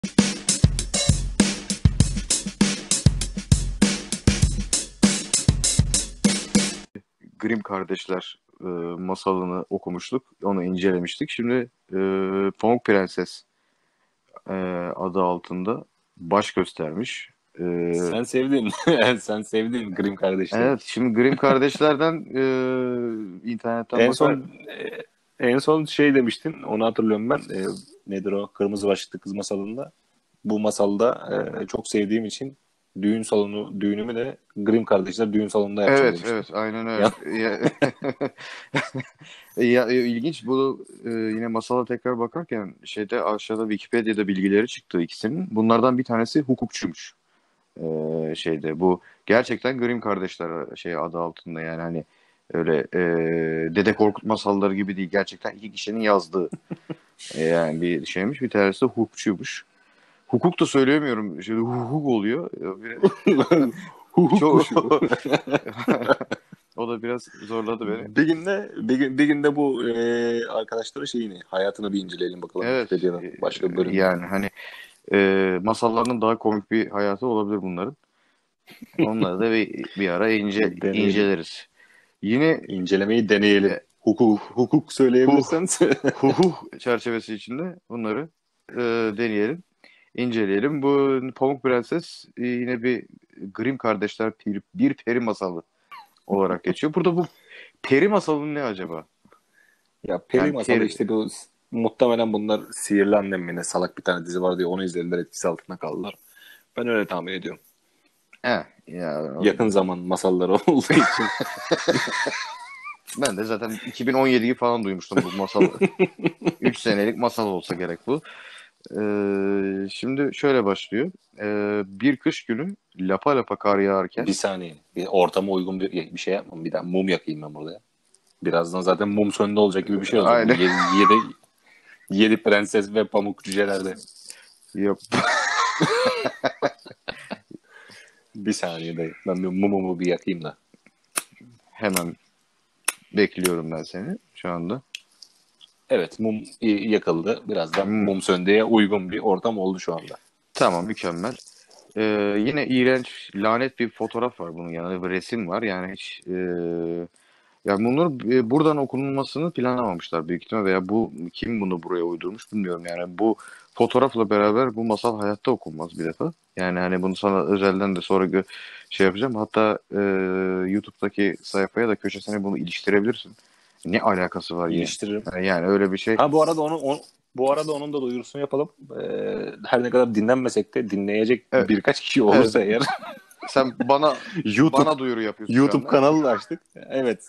Grimm kardeşler masalını okumuştuk. Onu incelemiştik. Şimdi Pamuk Prenses e, adı altında baş göstermiş. Sen sevdin. Sen sevdin Grimm kardeşleri. Evet, şimdi Grimm kardeşlerden internetten En bakar. son en son şey demiştin. Onu hatırlıyorum ben. Nedir o? Kırmızı başlıklı kız masalında. Bu masalda çok sevdiğim için düğünümü de Grimm kardeşler düğün salonunda yapacağım Evet, demiştin. evet, aynen Ya, öyle. Ya, ilginç bu yine masala tekrar bakarken şeyde aşağıda Wikipedia'da bilgileri çıktı ikisinin. Bunlardan bir tanesi hukukçuymuş. Şeyde bu gerçekten Grimm kardeşler şey adı altında yani hani öyle Dede Korkut masalları gibi değil, gerçekten iki kişinin yazdığı yani bir şeymiş, bir tanesi de hukukçuymuş. Hukuk da söyleyemiyorum, şimdi hukuk oluyor. Çok o da biraz zorladı beni. bir günde bu arkadaşlara şeyini hayatını bir inceleyelim bakalım Evet, Wikipedia'dan başka bir bölümde. yani hani masallarının daha komik bir hayatı olabilir bunların. Onları da bir ara Deneyelim. inceleriz. Yine İncelemeyi deneyelim. e, Hukuk Hu- söyleyebilirsen hukuk çerçevesi içinde bunları deneyelim, inceleyelim. Bu Pamuk Prenses yine bir Grimm kardeşler bir peri masalı olarak geçiyor. Burada bu peri masalı ne acaba? ya peri Yani masalı peri, işte bu muhtemelen bunlar Sihirli Annem mi ne salak bir tane dizi var diye onu izlediler etkisi altında kaldılar. Ben öyle tahmin ediyorum. ya Yakın zaman masalları olduğu için. ben de zaten 2017 gibi falan duymuştum bu masalı. 3 senelik masal olsa gerek bu. Şimdi şöyle başlıyor. Bir kış günü lapa lapa kar yağarken. Bir saniye. Bir ortama uygun bir şey yapmam. Bir daha mum yakayım ben burada ya. Birazdan zaten mum sonunda olacak gibi bir şey olacak. Bu Aynen. yedi prenses ve pamuk cücelerde. Yok. Bir saniye dayı. Ben bir mumumu bir yakayım da. Hemen bekliyorum ben seni şu anda. Evet, mum yakıldı. Birazdan Hmm, mum söndüğe uygun bir ortam oldu şu anda. tamam, mükemmel. Yine iğrenç, lanet bir fotoğraf var bunun yanında. Bir resim var. Yani hiç ya bunlar buradan okunulmasını planlamamışlar büyük ihtimal, veya bu kim bunu buraya uydurmuş bilmiyorum. Yani bu fotoğrafla beraber bu masal hayatta okunmaz bir defa. Yani hani bunu sana özelden de sonra şey yapacağım. Hatta YouTube'daki sayfaya da köşesine bunu iliştirebilirsin. Ne alakası var yine? İliştiririm. Yani öyle bir şey. Ha bu arada onun da duyurusunu yapalım. Her ne kadar dinlenmesek de dinleyecek Evet, birkaç kişi evet. olursa eğer Sen bana YouTube bana duyuru yapıyorsun şu YouTube anda. kanalı da açtık. Evet,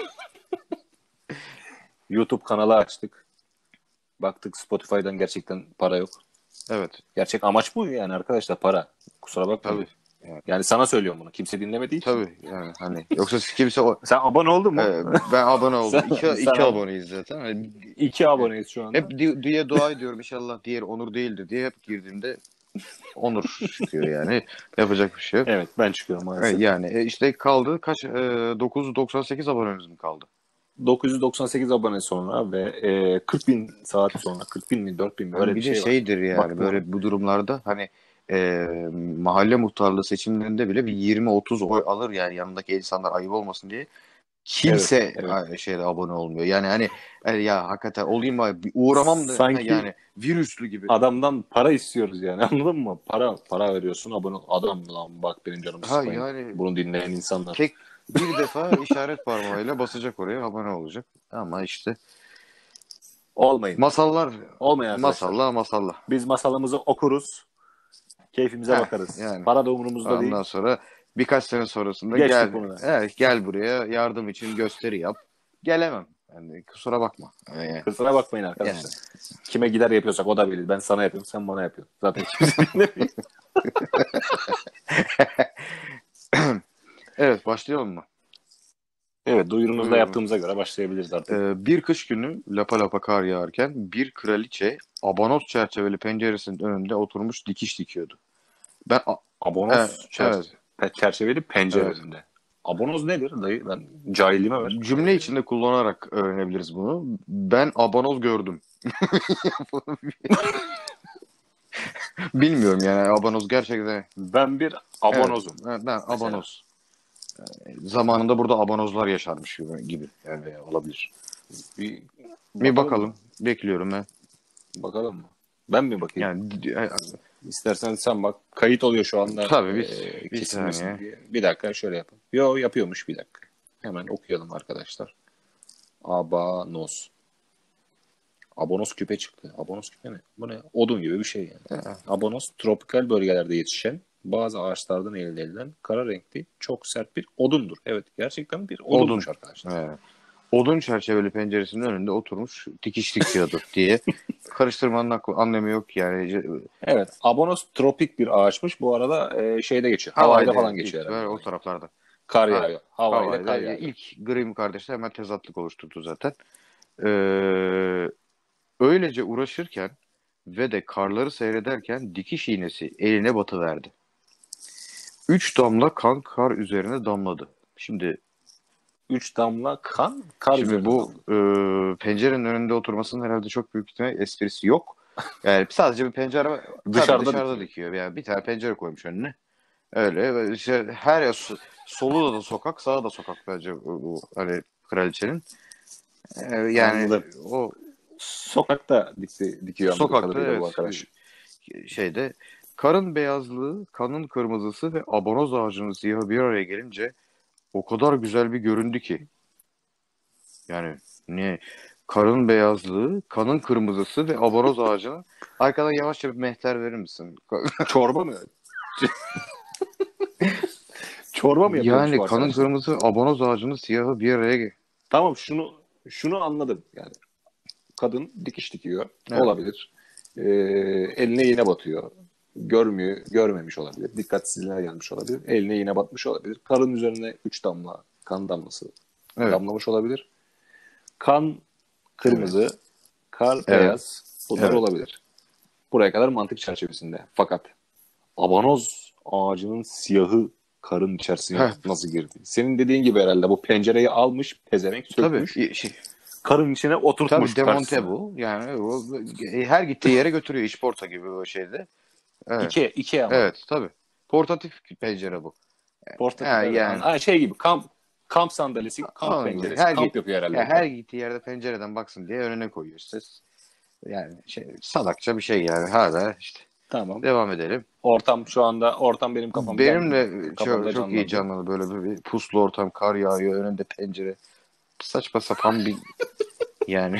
YouTube kanalı açtık. Baktık Spotify'dan gerçekten para yok. Evet, Gerçek amaç bu yani arkadaşlar, para. Kusura bakmayın. tabii. Yani, Yani sana söylüyorum bunu. Kimse dinlemediği için. tabii yani hani yoksa kimse o. Sen abone oldun mu? Ben abone oldum. sen, sen İki aboneyiz zaten. Hani, 2 aboneyiz şu hep anda. diye dua ediyorum, inşallah diğer Onur değildir diye, hep girdiğimde Onur çıkıyor yani. Yapacak bir şey yok. Evet, ben çıkıyorum maalesef. Yani işte kaldı kaç, 998 abonemiz mi kaldı? 998 abone sonra ve 40 bin saat sonra 40 bin mi 4 bin mi Hani öyle bir bir de şey var. şeydir yani, Baktım ona. böyle bu durumlarda hani e, mahalle muhtarlığı seçimlerinde bile bir 20-30 oy alır yani, yanındaki insanlar ayıp olmasın diye. Evet, Kimse evet. şeyde abone olmuyor. Yani hani ya hakikaten olayım mı, bir uğramam da Sanki yani virüslü gibi. adamdan para istiyoruz yani, anladın mı? Para veriyorsun, abone ol. Adam lan bak benim canımı Ha sıkmayın. yani Bunu dinleyen insanlar. tek bir defa işaret parmağıyla basacak oraya, abone olacak. Ama işte Olmayın. masallar, Olmayın arkadaşlar. masalla. Biz masalımızı okuruz. Keyfimize bakarız. Yani Para da umurumuzda ondan değil. sonra birkaç sene sonrasında Geçtik bunu da. gel buraya yardım için gösteri yap. Gelemem. Yani kusura bakma. Kusura bakmayın Yani. arkadaşlar. Kime gider yapıyorsak o da bilir. Ben sana yapıyorum, sen bana yapıyorsun. Zaten kimse dinlemiyor. Evet, başlayalım mı? Evet, duyurumuzda Buyurun. yaptığımıza göre başlayabiliriz artık. Bir kış günü lapa lapa kar yağarken bir kraliçe abanoz çerçeveli penceresinin önünde oturmuş dikiş dikiyordu. Ben Abonoz evet, çerçeveli pencere evet. önünde. Abonoz nedir dayı? Ben cahilliğime ver. Cümle içinde kullanarak öğrenebiliriz bunu. Ben abanoz gördüm. Bilmiyorum yani abanoz gerçekten. Ben bir Evet, abanozum. ben Mesela. abanoz. Zamanında burada abanozlar yaşarmış gibi yani olabilir. Bir Bir bakalım mı? bakalım. Bekliyorum ben. Bakalım mı? Ben mi bakayım? Yani İstersen sen bak. Kayıt oluyor şu anda, tabii bir kesilmesin saniye. diye. Bir dakika şöyle yapalım. Yo, yapıyormuş, bir dakika. Hemen okuyalım arkadaşlar. Abanoz. Abonos küpe çıktı. Abonos küpe ne? Bu ne? Odun gibi bir şey yani. Abonos tropikal bölgelerde yetişen bazı ağaçlardan elde edilen kara renkli çok sert bir odundur. Evet, gerçekten bir Odun. odunmuş arkadaşlar. Evet. Odun çerçeveli penceresinin önünde oturmuş dikiş dikiyordu diye karıştırmanın anlamı yok yani. Evet, abonos tropik bir ağaçmış. Bu arada şeyde geçiyor. Hawaii'de Hawaii'de falan büyük geçiyor herhalde ihtimalle o Hawaii. taraflarda. Kar Ha, yağıyor. Hawaii'de Hawaii'de kar yağıyor. ilk Grimm kardeşler hemen tezatlık oluşturdu zaten. Ee, Öylece uğraşırken ve de karları seyrederken dikiş iğnesi eline batıverdi. 3 damla kan kar üzerine damladı. Şimdi 3 damla kan kar üzerine bu damladı. pencerenin önünde oturmasının herhalde çok büyük ihtimal esprisi yok. Yani sadece bir pencere var. Tabii Dışarıda dışarıda dikiyor. dikiyor. Yani bir tane pencere koymuş önüne. Öyle işte her yer solu da sokak, sağı da sokak bence bu hani kraliçenin. Yani Anladım. o Sokakta dikiyor anladığım sokakta kadarıyla bu evet arkadaş. şeyde karın beyazlığı, kanın kırmızısı ve abanoz ağacının siyahı bir araya gelince o kadar güzel bir göründü ki. Yani ne karın beyazlığı, kanın kırmızısı ve abanoz ağacının arkadan yavaşça bir mehter verir misin? Çorba mı? Çorba mı yapıyormuş Yani bu kanın arkadaşlar? kırmızı abanoz ağacının siyahı bir araya Tamam, şunu anladım yani. Kadın dikiş dikiyor. evet. Olabilir. Eline iğne batıyor. Görmemiş olabilir. Dikkatsizliğine gelmiş olabilir. Eline iğne batmış olabilir. Karın üzerine 3 damla kan damlası Evet. damlamış olabilir. Kan Evet. kırmızı, kar Evet. beyaz. Bunlar Evet. olabilir. Buraya kadar mantık çerçevesinde. Fakat abanoz ağacının siyahı karın içerisine Heh, nasıl girdi? Senin dediğin gibi herhalde bu pencereyi almış, pezevenk tabii. sökmüş. Karın içine Tabii oturtmuş demonte karşısına. bu. Yani o her gittiği yere götürüyor işporta gibi o şeyde. Evet. İki ama. Evet tabii. Portatif pencere bu. Portatif, Yani, evet. yani Şey gibi, kamp sandalyesi, kamp onun gibi penceresi. Kamp yapıyor herhalde her burada. gittiği yerde pencereden baksın diye önüne koyuyor işte. Yani salakça bir şey yani. Hala işte Tamam. devam edelim. Ortam benim Benim de kafamda çok iyi canlandı. canlı böyle bir puslu ortam, kar yağıyor, önünde pencere. Saçma sapan bir yani.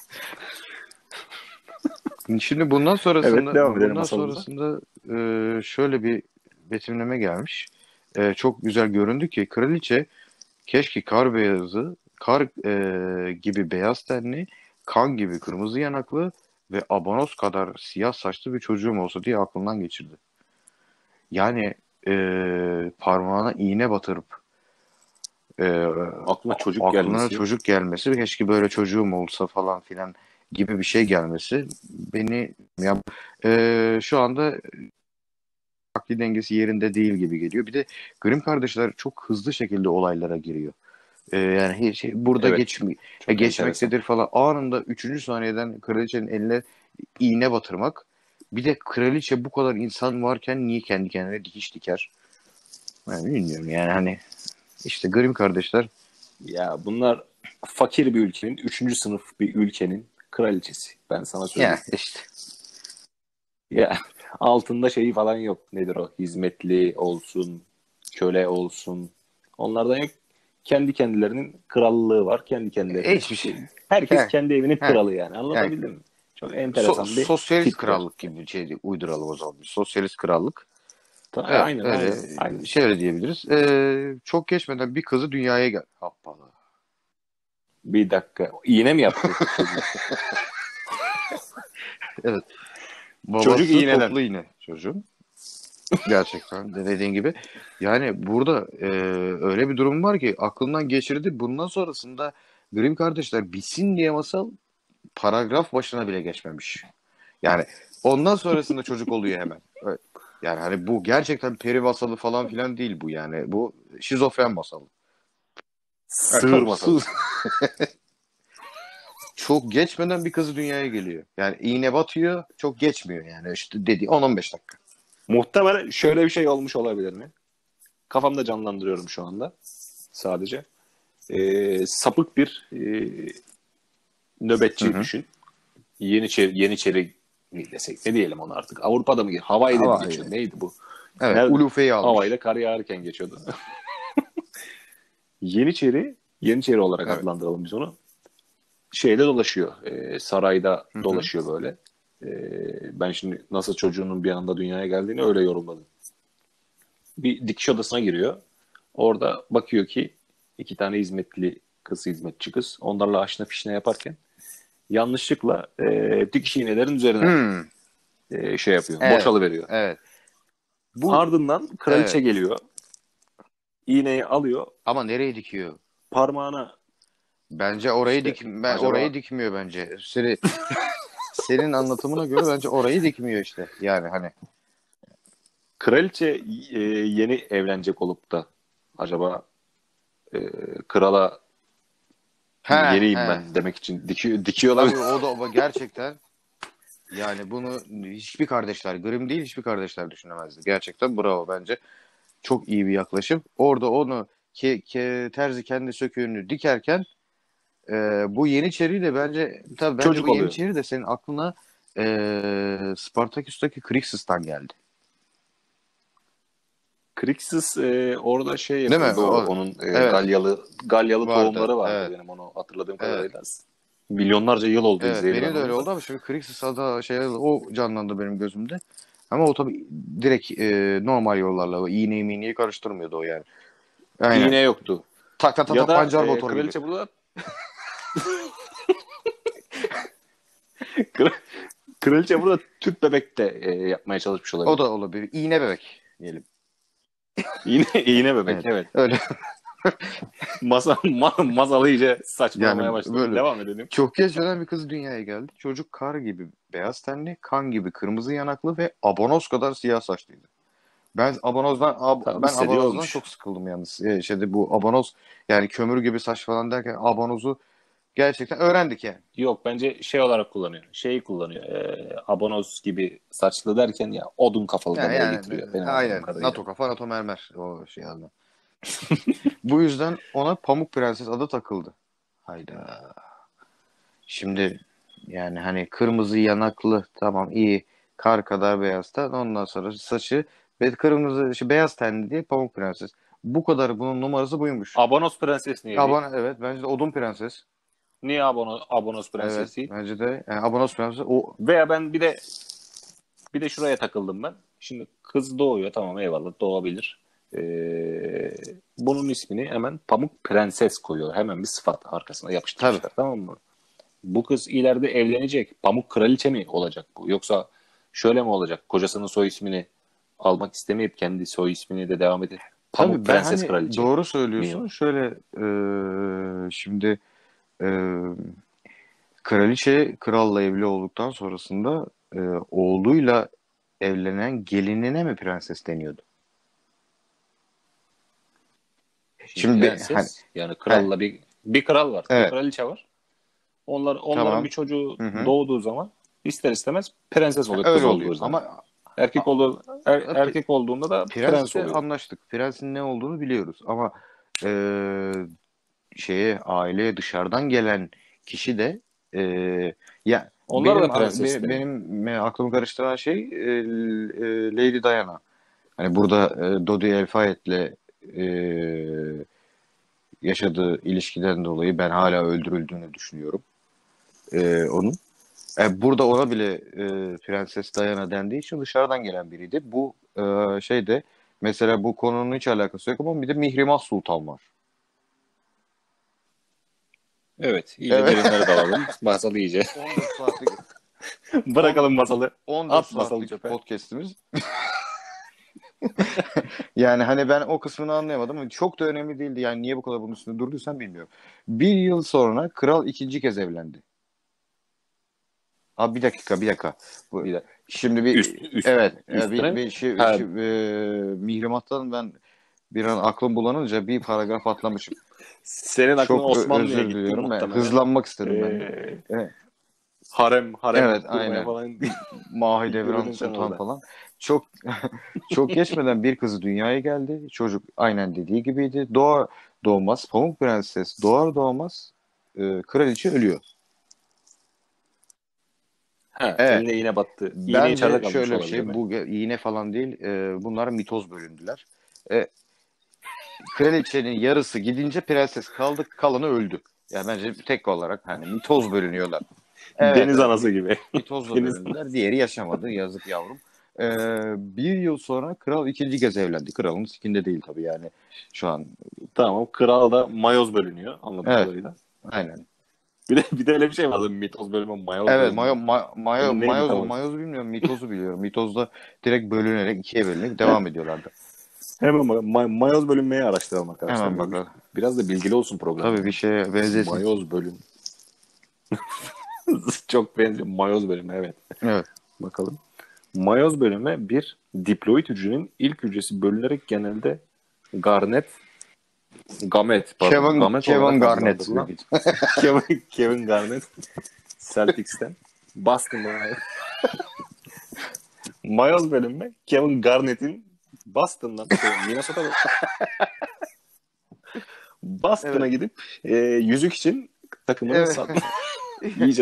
Şimdi Evet, devam edelim bundan masalımıza. sonrasında şöyle bir betimleme gelmiş. Çok güzel göründü ki kraliçe keşke kar gibi beyaz tenli, kan gibi kırmızı yanaklı ve abanoz kadar siyah saçlı bir çocuğum olsa diye aklından geçirdi. Yani parmağına iğne batırıp e, Aklına çocuk aklına gelmesi. çocuk gelmesi, keşke böyle çocuğum olsa falan filan gibi bir şey gelmesi beni ya, şu anda akli dengesi yerinde değil gibi geliyor. Bir de Grimm kardeşler çok hızlı şekilde olaylara giriyor. Yani burada Evet. Çok enteresan. geçmektedir falan. Anında 3. saniyeden kraliçenin eline iğne batırmak. Bir de kraliçe bu kadar insan varken niye kendi kendine dikiş diker? Ben bilmiyorum yani hani işte Grimm kardeşler Ya bunlar fakir bir ülkenin, 3. sınıf bir ülkenin kraliçesi. Ben sana ya söyleyeyim. işte Ya altında şeyi falan yok. Nedir o? Hizmetli olsun, köle olsun. Onlardan yok. Kendi kendilerinin krallığı var. Kendi kendilerine. hiçbir şey. Herkes Heh, kendi evinin heh. kralı yani. Yani Anlatabildim mi? Çok enteresan bir sosyalist tipler. krallık gibi bir şey uyduralım o zaman. Sosyalist krallık. Evet Aynen, öyle aynen, aynen. şöyle diyebiliriz. Çok geçmeden bir kızı dünyaya gel. Hoppala. Bir dakika. İğne mi yaptı çocuğu? Evet. Çocuk Babası iğneden. toplu iğne çocuğun. Gerçekten de dediğin gibi. Yani burada öyle bir durum var ki aklından geçirdi. Bundan sonrasında Grimm kardeşler bitsin diye masal paragraf başına bile geçmemiş. Yani ondan sonrasında çocuk oluyor hemen. Evet. Yani hani bu gerçekten peri masalı falan filan değil bu yani. Bu şizofren masalı. Sığır masalı. çok geçmeden bir kızı dünyaya geliyor. Yani iğne batıyor, çok geçmiyor yani işte dediği 10-15 dakika. Muhtemelen şöyle bir şey olmuş olabilir mi? Kafamda canlandırıyorum şu anda sadece. Sapık bir Hı nöbetçi hı. düşün. Yeniçeri mi desek, ne diyelim ona artık. Avrupa'da mı? Hawaii'de mi Ama geçiyor? Neydi bu? evet, Nerede? Ulufe'yi almış. Hawaii'de kar yağarken geçiyordu. Yeniçeri olarak Evet. adlandıralım biz onu. Şeyde dolaşıyor. Sarayda Hı hı. dolaşıyor böyle. Ben şimdi nasıl çocuğunun bir anda dünyaya geldiğini öyle yorumladım. Bir dikiş odasına giriyor. Orada bakıyor ki iki tane hizmetçi kız. Onlarla aşna fişne yaparken yanlışlıkla dikiş iğnelerin üzerine Hmm, şey yapıyor. evet. Boşalıveriyor. Evet. Bu Ardından kraliçe evet. geliyor. İğneyi alıyor. Ama nereye dikiyor? Parmağına Bence orayı işte orayı acaba dikmiyor bence. Senin anlatımına göre bence orayı dikmiyor işte. Yani hani kraliçe yeni evlenecek olup da acaba e, krala he yeniyim he. ben demek için dikiyor olabilir. Tabii o da gerçekten yani bunu hiçbir kardeşler Grimm değil hiçbir kardeşler düşünemezdi. Gerçekten bravo bence. Çok iyi bir yaklaşım. Orada onu terzi kendi söküğünü dikerken bu Yeniçeri de bence bu Çocuk oluyor. Yeniçeri de senin aklına Spartaküs'taki Krixus'tan geldi. Krixus orada şey Değil mi? yapıyor. Doğru. Onun Evet Galyalı vardı. tohumları vardı Evet. benim onu hatırladığım Evet. kadarıyla. Milyonlarca yıl oldu Evet. izleyeli ben Benim de öyle onu da. oldu ama şimdi Krixus adı o canlandı benim gözümde. Ama o tabii direkt normal yollarla o iğneyi miğneyi karıştırmıyordu o yani. Aynen. İğne yoktu. Tak tak tak Ya tak da pancar motoru gibi. kraliçe burada kra- kraliçe burada tüp bebek de yapmaya çalışmış O olabilir. da olabilir. İğne bebek diyelim. İğne bebek Evet. evet. Öyle. Masalı iyice saçmalamaya Yani başladı. böyle Devam edelim. çok geçmeden bir kız dünyaya geldi. Çocuk kar gibi beyaz tenli, kan gibi kırmızı yanaklı ve abonoz kadar siyah saçlıydı. Tamam Ben istediği abanozdan olmuş. çok sıkıldım yalnız. Şeyde bu abanoz yani kömür gibi saç falan derken abanozu gerçekten öğrendik yani. Yok bence şey olarak kullanıyor. Şeyi kullanıyor. Abonoz gibi saçlı derken ya odun kafalı demeye Yani getiriyor benim anladığım aynen kadarıyla. NATO kafa NATO mermer o şey adı. Bu yüzden ona Pamuk Prenses adı takıldı. Hayda. Şimdi yani hani kırmızı yanaklı tamam iyi kar kadar beyazdan ondan sonra saçı ve kırmızı beyaz tenli diye Pamuk Prenses. Bu kadar bunun numarası buymuş. Abonos prenses niye değil? Evet bence de Odun Prenses. Niye Abonos Evet prenses değil? bence de yani Abonos Prenses o Veya ben bir de şuraya takıldım ben. Şimdi kız doğuyor tamam eyvallah doğabilir. Bunun ismini hemen Pamuk Prenses koyuyor. Hemen bir sıfat arkasına tabii. yapıştırmışlar tamam mı? Bu kız ileride evlenecek. Pamuk Kraliçe mi olacak bu? Yoksa şöyle mi olacak? Kocasının soy ismini almak istemeyip kendi soy ismini de devam edip Pamuk Tabii ben Prenses hani Kraliçe doğru mi? söylüyorsun. Şöyle şimdi e, kraliçe kralla evli olduktan sonrasında e, oğluyla evlenen gelinine mi prenses deniyordu? Şimdi Şimdi hani prenses yani he, kralla bir kral var, bir evet kraliçe var. Onların bir tamam. çocuğu Hı hı. doğduğu zaman ister istemez prenses oluyor kız Öyle olduğu oluyor zaman. ama Erkek a- olduğu erkek olduğunda da prens prensle oluyor. anlaştık. Prensin ne olduğunu biliyoruz ama e, aileye dışarıdan gelen kişi de e, ya Onlar da prenses deniyor. aklımı karıştıran şey Lady Diana. Hani burada Dodi El Fayed'le e, yaşadığı ilişkiden dolayı ben hala öldürüldüğünü düşünüyorum onun. Burada ona bile Prenses Diana dendiği için dışarıdan gelen biriydi. Bu şeyde mesela bu konunun hiç alakası yok ama bir de Mihrimah Sultan var. Evet, iyice Evet. derinlere dalalım. Masalı iyice. 14 saatlik 10 Bırakalım masalı. 14 At masalı saatlik çöpe. podcast'imiz. Yani hani ben o kısmını anlayamadım ama çok da önemli değildi. Yani niye bu kadar bunun üstünde durduysan bilmiyorum. Bir yıl sonra kral ikinci kez evlendi. Abi bir dakika. Bu, Bir de şimdi üst, bir üst, evet üstüne şu, ha, Mihrimah'tan ben bir an aklım bulanınca bir paragraf atlamışım. Senin aklına Çok Osmanlı'ya özür gitti diliyorum. muhtemelen. Hızlanmak istedim ben de. Ee, Evet, harem evet kurmaya aynen. falan Mahidevran yürüdün sen Sultan orada. falan. Çok çok geçmeden bir kızı dünyaya geldi. Çocuk aynen dediği gibiydi. Doğar doğmaz Pamuk Prenses doğar doğmaz kraliçe ölüyor. Ha, Evet. eline iğne battı. İğne içeride Bence kalmış şöyle bir olabilir şey. mi? Bu iğne falan değil. Bunlar mitoz bölündüler. E, Kraliçenin yarısı gidince prenses kaldı. Kalanı öldü. Yani bence tek olarak hani mitoz bölünüyorlar. Evet, Deniz evet. anası gibi. Mitozla Deniz bölündüler. Diğeri yaşamadı. Yazık yavrum. Bir yıl sonra kral ikinci kez evlendi. Kralın sikinde değil tabii yani. Şu an. tamam. Kral da mayoz bölünüyor anladığım Evet. kadarıyla. Aynen. Bir de öyle bir şey vardı. Mitoz bölümü, mayoz Evet. bölümü. O neydi tam olarak? Mayozu bilmiyorum. Mitozu biliyorum. Mitozda direkt bölünerek ikiye bölünerek devam ediyorlardı. Hemen mayoz bölünmeyi araştıralım arkadaşlar. Hemen bakalım. Biraz da bilgili olsun program Tabii bir yani. şeye benzesin. Mayoz bölüm. Çok benziyor. Mayoz bölümü evet. Evet. Bakalım. Mayoz bölümü bir diploid hücrenin ilk hücresi bölünerek genelde garnet, gamet Kevin olarak Garnett adlandırılan büyük ihtimal. Kevin Garnett Celtics'ten Boston'dan mayoz bölümü Kevin Garnett'in Boston'dan Minnesota'da Boston'a Evet. gidip yüzük için takımını Evet. iyice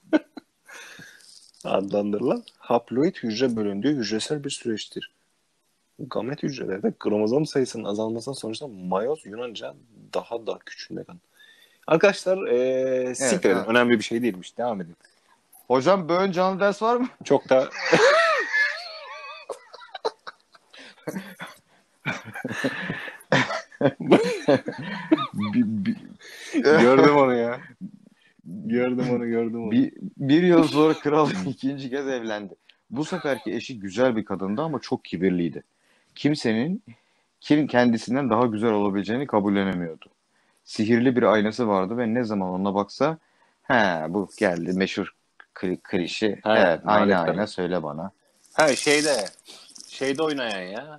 adlandırılan haploid hücre bölündüğü hücresel bir süreçtir. Gamet hücrelerde kromozom sayısının azalmasının sonucunda mayoz Yunanca daha da küçülmek. Arkadaşlar Evet. siktir edin. Ha. Önemli bir şey değilmiş. Devam edin. Hocam bugün canlı ders var mı? Çok da Bir, bir, gördüm onu ya. Gördüm onu. bir yıl sonra kral ikinci kez evlendi. Bu seferki eşi güzel bir kadındı ama çok kibirliydi. Kimsenin kim kendisinden daha güzel olabileceğini kabullenemiyordu. Sihirli bir aynası vardı ve ne zaman ona baksa, he bu geldi meşhur klişe. Ha, Evet, ayna nalet ayna karı. söyle bana. Ha şeyde oynayan ya.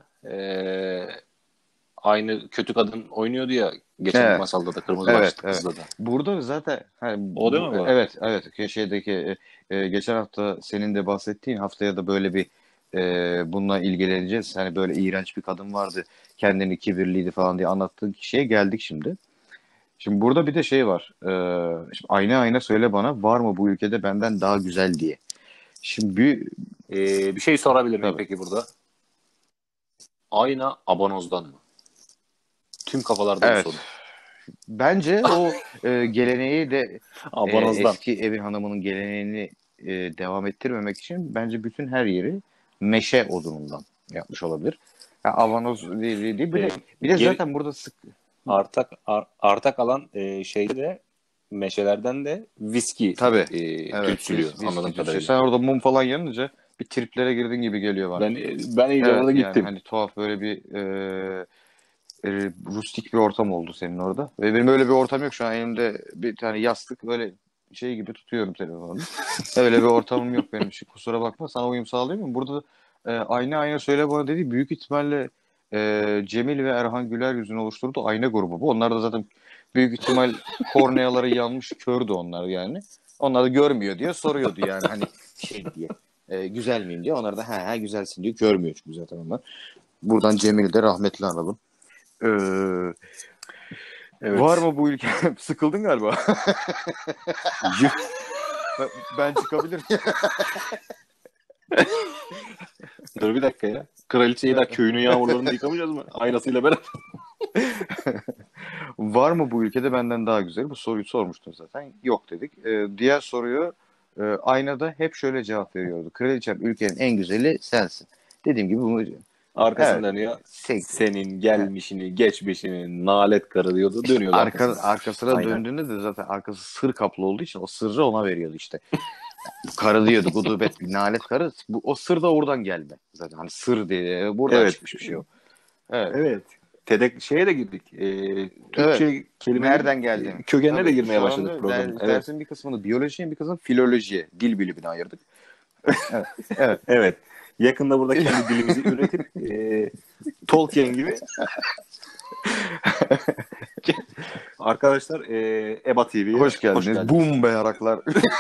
Aynı kötü kadın oynuyordu ya geçen Evet, masalda da kırmızı evet, başlıklı evet. kızla da. Burada zaten hani O değil mi bu? evet, evet şeydeki geçen hafta senin de bahsettiğin haftaya da böyle bir bununla ilgileneceğiz. Hani böyle iğrenç bir kadın vardı, kendini kibirliydi falan diye anlattığı kişiye geldik şimdi. Şimdi burada bir de şey var. Şimdi ayna ayna söyle bana var mı bu ülkede benden daha güzel diye. Şimdi Bir şey sorabilir miyim tabii. peki burada? Ayna abanozdan mı? Tüm kafalarda bu Evet. soru. Bence o geleneği de Abanozdan. eski evin hanımının geleneğini devam ettirmemek için bence bütün her yeri meşe odunundan yapmış olabilir. Ha, avanoz değil. E, Bir de geri, zaten burada arta kalan şeyde de meşelerden de viski tabii. Evet, tütsülüyor viski anladığım tütsü. kadarıyla. Sen orada mum falan yanınca bir triplere girdin gibi geliyor bana. Ben iyice orada Evet yani gittim. hani tuhaf böyle bir rustik bir ortam oldu senin orada. Ve benim öyle bir ortam yok şu an elimde bir tane yastık böyle şey gibi tutuyorum telefonunu. Öyle bir ortamım yok benim için kusura bakma sana uyum sağlayamıyorum. Burada ayna ayna söyle bana dedi büyük ihtimalle Cemil ve Erhan Güler yüzünü oluşturdu ayna grubu bu. Onlar da zaten büyük ihtimal korneaları yanmış kördü onlar yani. Onlar da görmüyor diye soruyordu yani hani şey diye. Güzel miyim diye. Onlar da ha güzelsin diyor. Görmüyor çünkü zaten onlar. Buradan Cemil'i de rahmetli analım. Ee, Var Evet. mı bu ülke? Sıkıldın galiba. Ben çıkabilirim. Dur bir dakika ya. Kraliçeyi daha köyünün yağmurlarında yıkamayacağız mı? Aynasıyla beraber. Var mı bu ülkede benden daha güzel? Bu soruyu sormuştun zaten. Yok dedik. Diğer soruyu aynada hep şöyle cevap veriyordu. Kraliçem ülkenin en güzeli sensin. Dediğim gibi bunu evet. Arkasından dönüyor. Senin gelmişini, geçmişini, nalet karı diyordu. İşte Dönüyordu arkasından. arkasına Aynen. döndüğünde de zaten arkası sır kaplı olduğu için o sırrı ona veriyordu işte. Bu karı diyordu. Gudubet, nalet karı. O sır da oradan gelme. Zaten hani sır diye buradan Evet. çıkmış bir şey o. Evet. Evet. Şeye de girdik. Evet. Türkçe kelimelerin Nereden geldiğini. kökenine de Tabii girmeye şu başladık anda programın. Evet. dersin bir kısmını biyolojiye bir kısmını filolojiye, dil bilimine ayırdık. Evet. Evet. Evet. Yakında burada kendi dilimizi üretip Tolkien gibi Arkadaşlar EBA TV'ye Hoş geldiniz. Bum be yaraklar.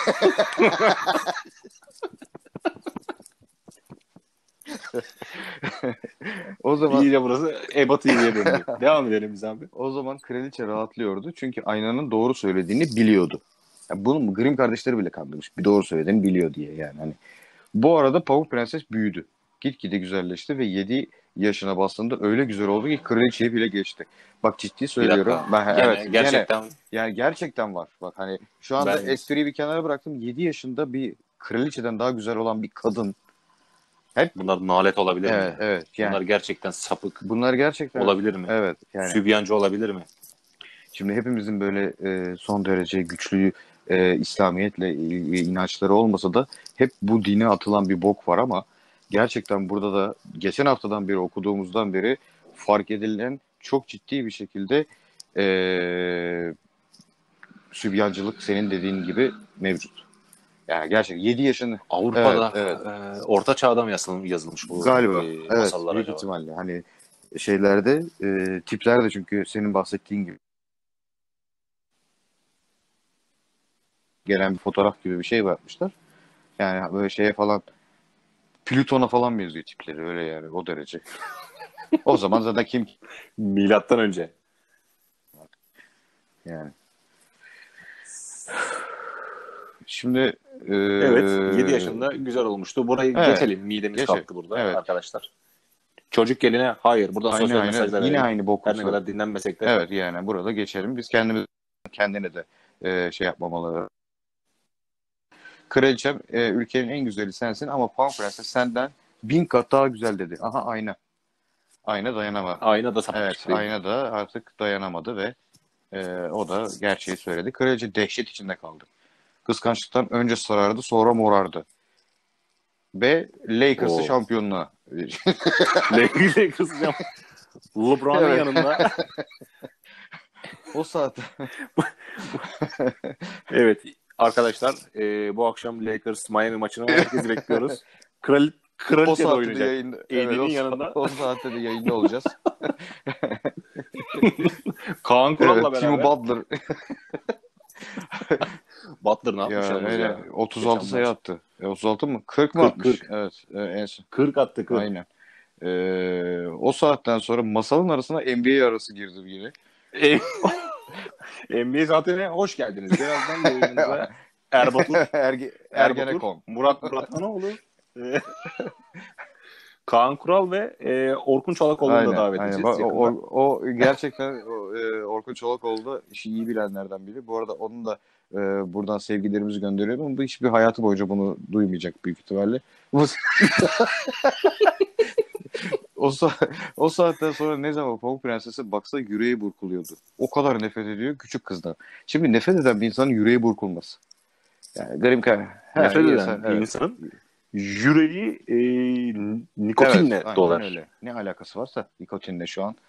O zaman İyice burası EBA TV'ye döndü. Devam edelim biz abi. o zaman kraliçe rahatlıyordu. Çünkü aynanın doğru söylediğini biliyordu. Ya bunu Grimm kardeşleri bile kandırmış. Bir doğru söylediğini biliyor diye yani. Hani bu arada Pamuk Prenses büyüdü. Gitgide güzelleşti ve 7 yaşına bastığında öyle güzel oldu ki kraliçeyi bile geçti. Bak ciddi Bir söylüyorum. dakika. Ben evet Gerçekten yani gerçekten var. Bak hani şu anda ben espriyi bir kenara bıraktım. 7 yaşında bir kraliçeden daha güzel olan bir kadın. Hep bunlar nalet olabilir mi evet ya? evet Bunlar yani gerçekten sapık bunlar gerçekten olabilir mi? evet yani Sübyancı olabilir mi? şimdi hepimizin böyle son derece güçlü İslamiyetle inançları olmasa da hep bu dine atılan bir bok var ama gerçekten burada da geçen haftadan beri okuduğumuzdan beri fark edilen çok ciddi bir şekilde e, sübyancılık senin dediğin gibi mevcut. Yani gerçekten 7 yaşın evet Avrupa'da evet Orta Çağ'da mı yazılmış bu galiba evet masallar büyük acaba? ihtimalle hani şeylerde tipler de çünkü senin bahsettiğin gibi gelen bir fotoğraf gibi bir şey yapmışlar. Yani böyle şeye falan Plüton'a falan benziyor tipleri öyle yani o derece. O zaman zaten kim Milattan önce. yani. Şimdi Evet, 7 yaşında güzel olmuştu. Burayı evet geçelim. Midemiz geçelim. kalktı burada Evet. arkadaşlar. Çocuk geline hayır. Buradan Aynı sosyal aynı mesajlar yine verelim. aynı Her ne bokusu. kadar dinlenmesek de. Evet yani burada geçelim. Biz kendine de şey yapmamalı. Kraliçem ülkenin en güzeli sensin ama Pamuk Prenses senden 1000 kat daha güzel dedi. Aha ayna. Ayna dayanamadı. Ayna da sapık Evet çıktı. ayna da artık dayanamadı ve o da gerçeği söyledi. Kraliçe dehşet içinde kaldı. Kıskançlıktan önce sarardı sonra morardı. Ve Lakers'ı Oo. şampiyonluğa. Lakers LeBron'un Evet. yanında. O saat. Evet arkadaşlar bu akşam Lakers Miami maçını herkesi bekliyoruz. O Kraliçe de saatte de oynayacak. yayında. Evet AD'nin yanında o saatte de yayında olacağız. Kaan Kural'la Evet Timo beraber. Butler. Butler ne yapmış Ya yalnız öyle ya 36 geçen sayı maç. attı. 36 mı? 40 mı 40 atmış? 40. Evet en son. 40 attı 40. Aynen. O saatten sonra masalın arasına NBA arası girdi yine. NBA zaten hoş geldiniz. Birazdan yayınımıza Erbatur, Ergenekon. Murat Hanoğlu, e, Kaan Kural ve Orkun Çolakoğlu'nu da Aynen, davet aynen. edeceğiz yakında. O gerçekten Orkun Çolakoğlu da işi iyi bilenlerden biri. Bu arada onun da buradan sevgilerimizi gönderiyorum ama bu hiçbir hayatı boyunca bunu duymayacak büyük ihtimalle. O, o saatten sonra ne zaman Pamuk Prenses'e baksa yüreği burkuluyordu. O kadar nefret ediyor küçük kızdan. Şimdi nefret eden bir insanın yüreği burkulmaz. Yani garip ha, Nefret eden evet. insanın yüreği Evet, nikotinle aynen dolar. öyle. Ne alakası varsa nikotinle şu an.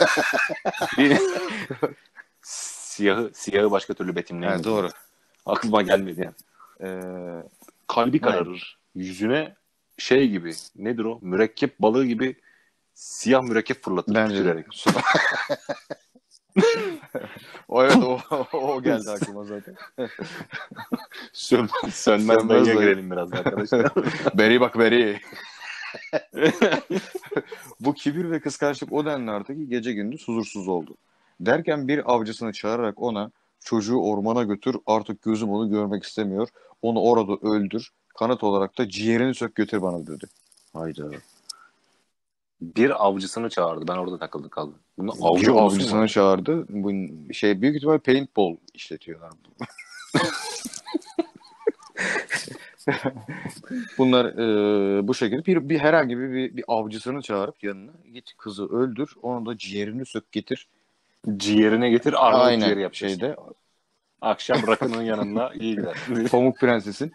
Siyahı başka türlü Ha, betimleyemedim. doğru. Aklıma gelmedi yani. Ee, Kalbi aynen. kararır. Yüzüne şey gibi nedir o? Mürekkep balığı gibi siyah mürekkep fırlatır Bence de. tükürerek. O evet o geldi aklıma zaten. Sönmez Sönmez dayıya dayı. girelim biraz arkadaşlar. Beri bak beri. Bu kibir ve kıskançlık o denli arttı ki gece gündüz huzursuz oldu. Derken bir avcısını çağırarak ona çocuğu ormana götür artık gözüm onu görmek istemiyor. Onu orada öldür. Kanıt olarak da ciğerini sök götür bana dedi. Hayda. Bir avcısını çağırdı. Ben orada takıldı kaldım. Bunun Bir avcı ordusu mu var avcısını ya? çağırdı. Bu şey büyük ihtimal paintball işletiyorlar. Bunlar bu şekilde bir herhangi bir avcısını çağırıp yanına git kızı öldür. Onu da ciğerini sök getir. Ciğerine getir Arnavut Aynen ciğeri yapacağız. şeyde Akşam rakının yanında iyi gider. Pamuk Prenses'in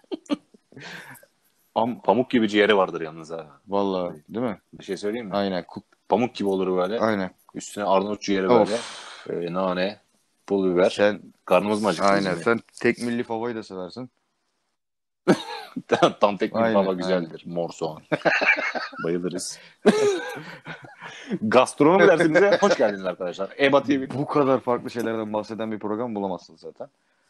Pamuk gibi ciğeri vardır yalnız ha. vallahi değil mi? Bir şey söyleyeyim mi? Aynen. Pamuk gibi olur böyle. Aynen. Üstüne Arnavut ciğeri Of. böyle. Nane, pul biber. Sen Karnımız mı acıktı aynen. bizim ya? Sen tek milli favayı da seversin. Tam teknik Aynen, baba aynen. güzeldir. Mor soğan. Bayılırız. Gastronomi dersimize hoş geldiniz arkadaşlar. EBA TV. Bu kadar farklı şeylerden bahseden bir program bulamazsınız zaten.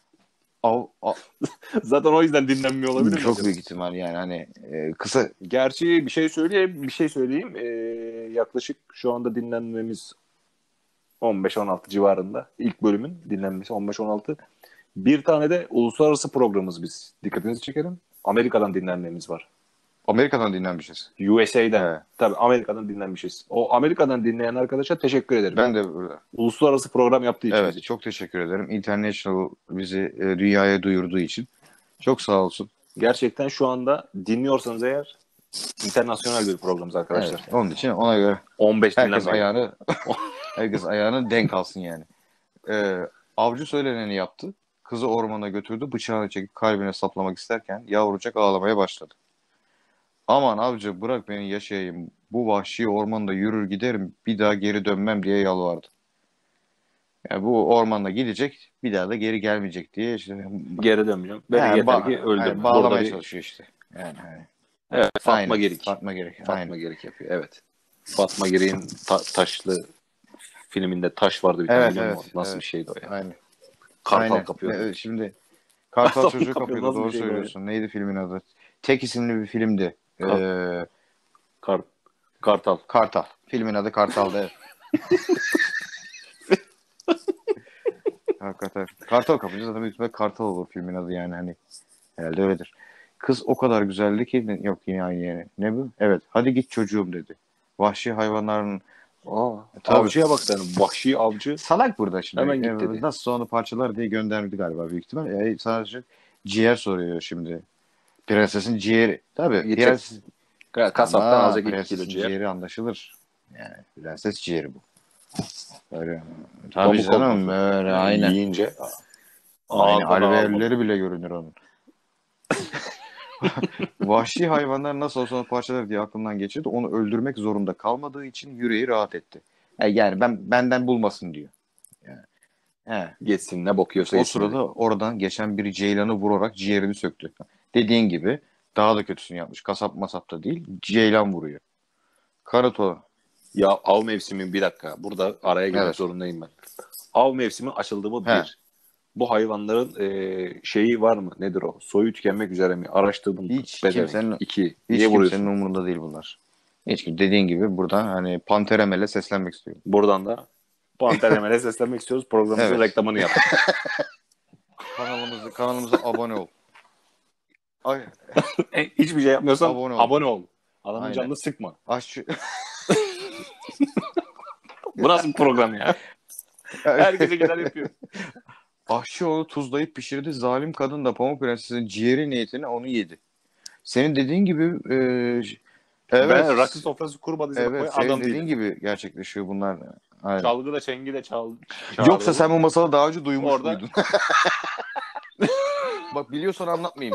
Zaten o yüzden dinlenmiyor olabilir mi Çok acaba? büyük ihtimal yani hani kısa. Gerçi bir şey söyleyeyim. Yaklaşık şu anda dinlenmemiz 15-16 civarında. İlk bölümün dinlenmesi 15-16. Bir tane de uluslararası programımız biz. Dikkatinizi çekelim. Amerika'dan dinlenmemiz var. Amerika'dan dinlenmişiz. USA'den. Evet. Tabii Amerika'dan dinlenmişiz. O Amerika'dan dinleyen arkadaşa teşekkür ederim. Ben de burada. Uluslararası program yaptığı için. Evet, çok teşekkür ederim. International bizi dünyaya duyurduğu için. Çok sağ olsun. Gerçekten şu anda dinliyorsanız eğer internasyonel bir programımız arkadaşlar. Evet, onun için ona göre 15 herkes dinlenmeyi. herkes ayağını denk alsın yani. Avcı söyleneni yaptı. Kızı ormana götürdü. Bıçağını çekip kalbine saplamak isterken yavrucak ağlamaya başladı. Aman avcı bırak beni yaşayayım. Bu vahşi ormanda yürür giderim. Bir daha geri dönmem diye yalvardı. Yani bu ormanda gidecek. Bir daha da geri gelmeyecek diye işte, Geri dönmeyeceğim. Beni yeter ki öldürme. yani bağlamaya Burada bir- çalışıyor işte. Yani. Evet, Fatma Aynen, Gerik. Fatma Gerik. Fatma Aynen. Gerik yapıyor. Evet. Fatma Gerik'in taşlı filminde taş vardı bir tane. Evet, biliyor evet, musun? Nasıl evet. bir şeydi o ya? Aynen. Kartal Aynen. kapıyor. Şimdi Kartal Kartal Çocuğu kapıyor. kapıyordu. Nasıl bir Doğru şeydi o ya? söylüyorsun. Neydi filmin adı? Tek isimli bir filmdi. Kar- Kar- Kartal. Kartal. Filmin adı Kartal'dı. Evet. Hakikaten. Kartal kapınca zaten büyük ihtimalle Kartal olur filmin adı yani hani. Herhalde öyledir. Kız o kadar güzeldi ki yok yine aynı yere. Ne bu? Evet. Hadi git çocuğum dedi. Vahşi hayvanların tabii. Avcıya bak sen. Vahşi avcı. Salak burada şimdi. Hemen git dedi. Nasıl onu parçalar diye göndermedi galiba büyük ihtimal. Sadece ciğer soruyor şimdi. Prensesin ciğeri. Tabii. Gidecek. Kasaptan Ama alacak 2 kilo prensesin ciğer. ciğeri anlaşılır. Yani prenses ciğeri bu. Öyle. Pamuk Tabii canım olmaz. böyle aynen. Yiyince Aynen. ağızdan Alveolleri bile görünür onun. Vahşi hayvanlar nasıl olsa onu parçalar diye aklından geçirdi. Onu öldürmek zorunda kalmadığı için yüreği rahat etti. Yani benden bulmasın diyor. Yani, he. geçsin ne bokuyorsa O yesin dedi. sırada oradan geçen biri ceylanı vurarak ciğerini söktü. Dediğin gibi daha da kötüsünü yapmış. Kasap masap da değil. Ceylan vuruyor. Karuto. Ya av mevsimi bir dakika. Burada araya girmek Evet. zorundayım ben. Av mevsimi açıldı mı He. bir. Bu hayvanların şeyi var mı? Nedir o? Soyu tükenmek üzere mi? Araştırdım. Hiç Bezemek. kimsenin 2. Hiç Niye kimsenin vuruyorsun? umurunda değil bunlar. Hiç kim dediğin gibi buradan hani Panteremel'e seslenmek istiyorum. Buradan da Panter Emel'e seslenmek istiyoruz. Programımızın Evet. reklamını yaptık. Kanalımıza abone ol. Ay, Hiçbir şey yapmıyorsan Abone ol. abone ol. Adamın Aynen. canını sıkma. aşçı Bu nasıl bir program ya? Herkese gider yapıyor. aşçı onu tuzlayıp pişirdi. Zalim kadın da Pamuk Prenses'in ciğeri niyetine onu yedi. Senin dediğin gibi evet. Ben rakı sofrası kurmadıysa Evet, koy senin adam dediğin değilim. gibi gerçekleşiyor bunlar. Aynen. Çalgı da çengi de çağırdı. Yoksa sen bu masalı daha önce duymuş Orada- muydun? Bak biliyorsan anlatmayayım.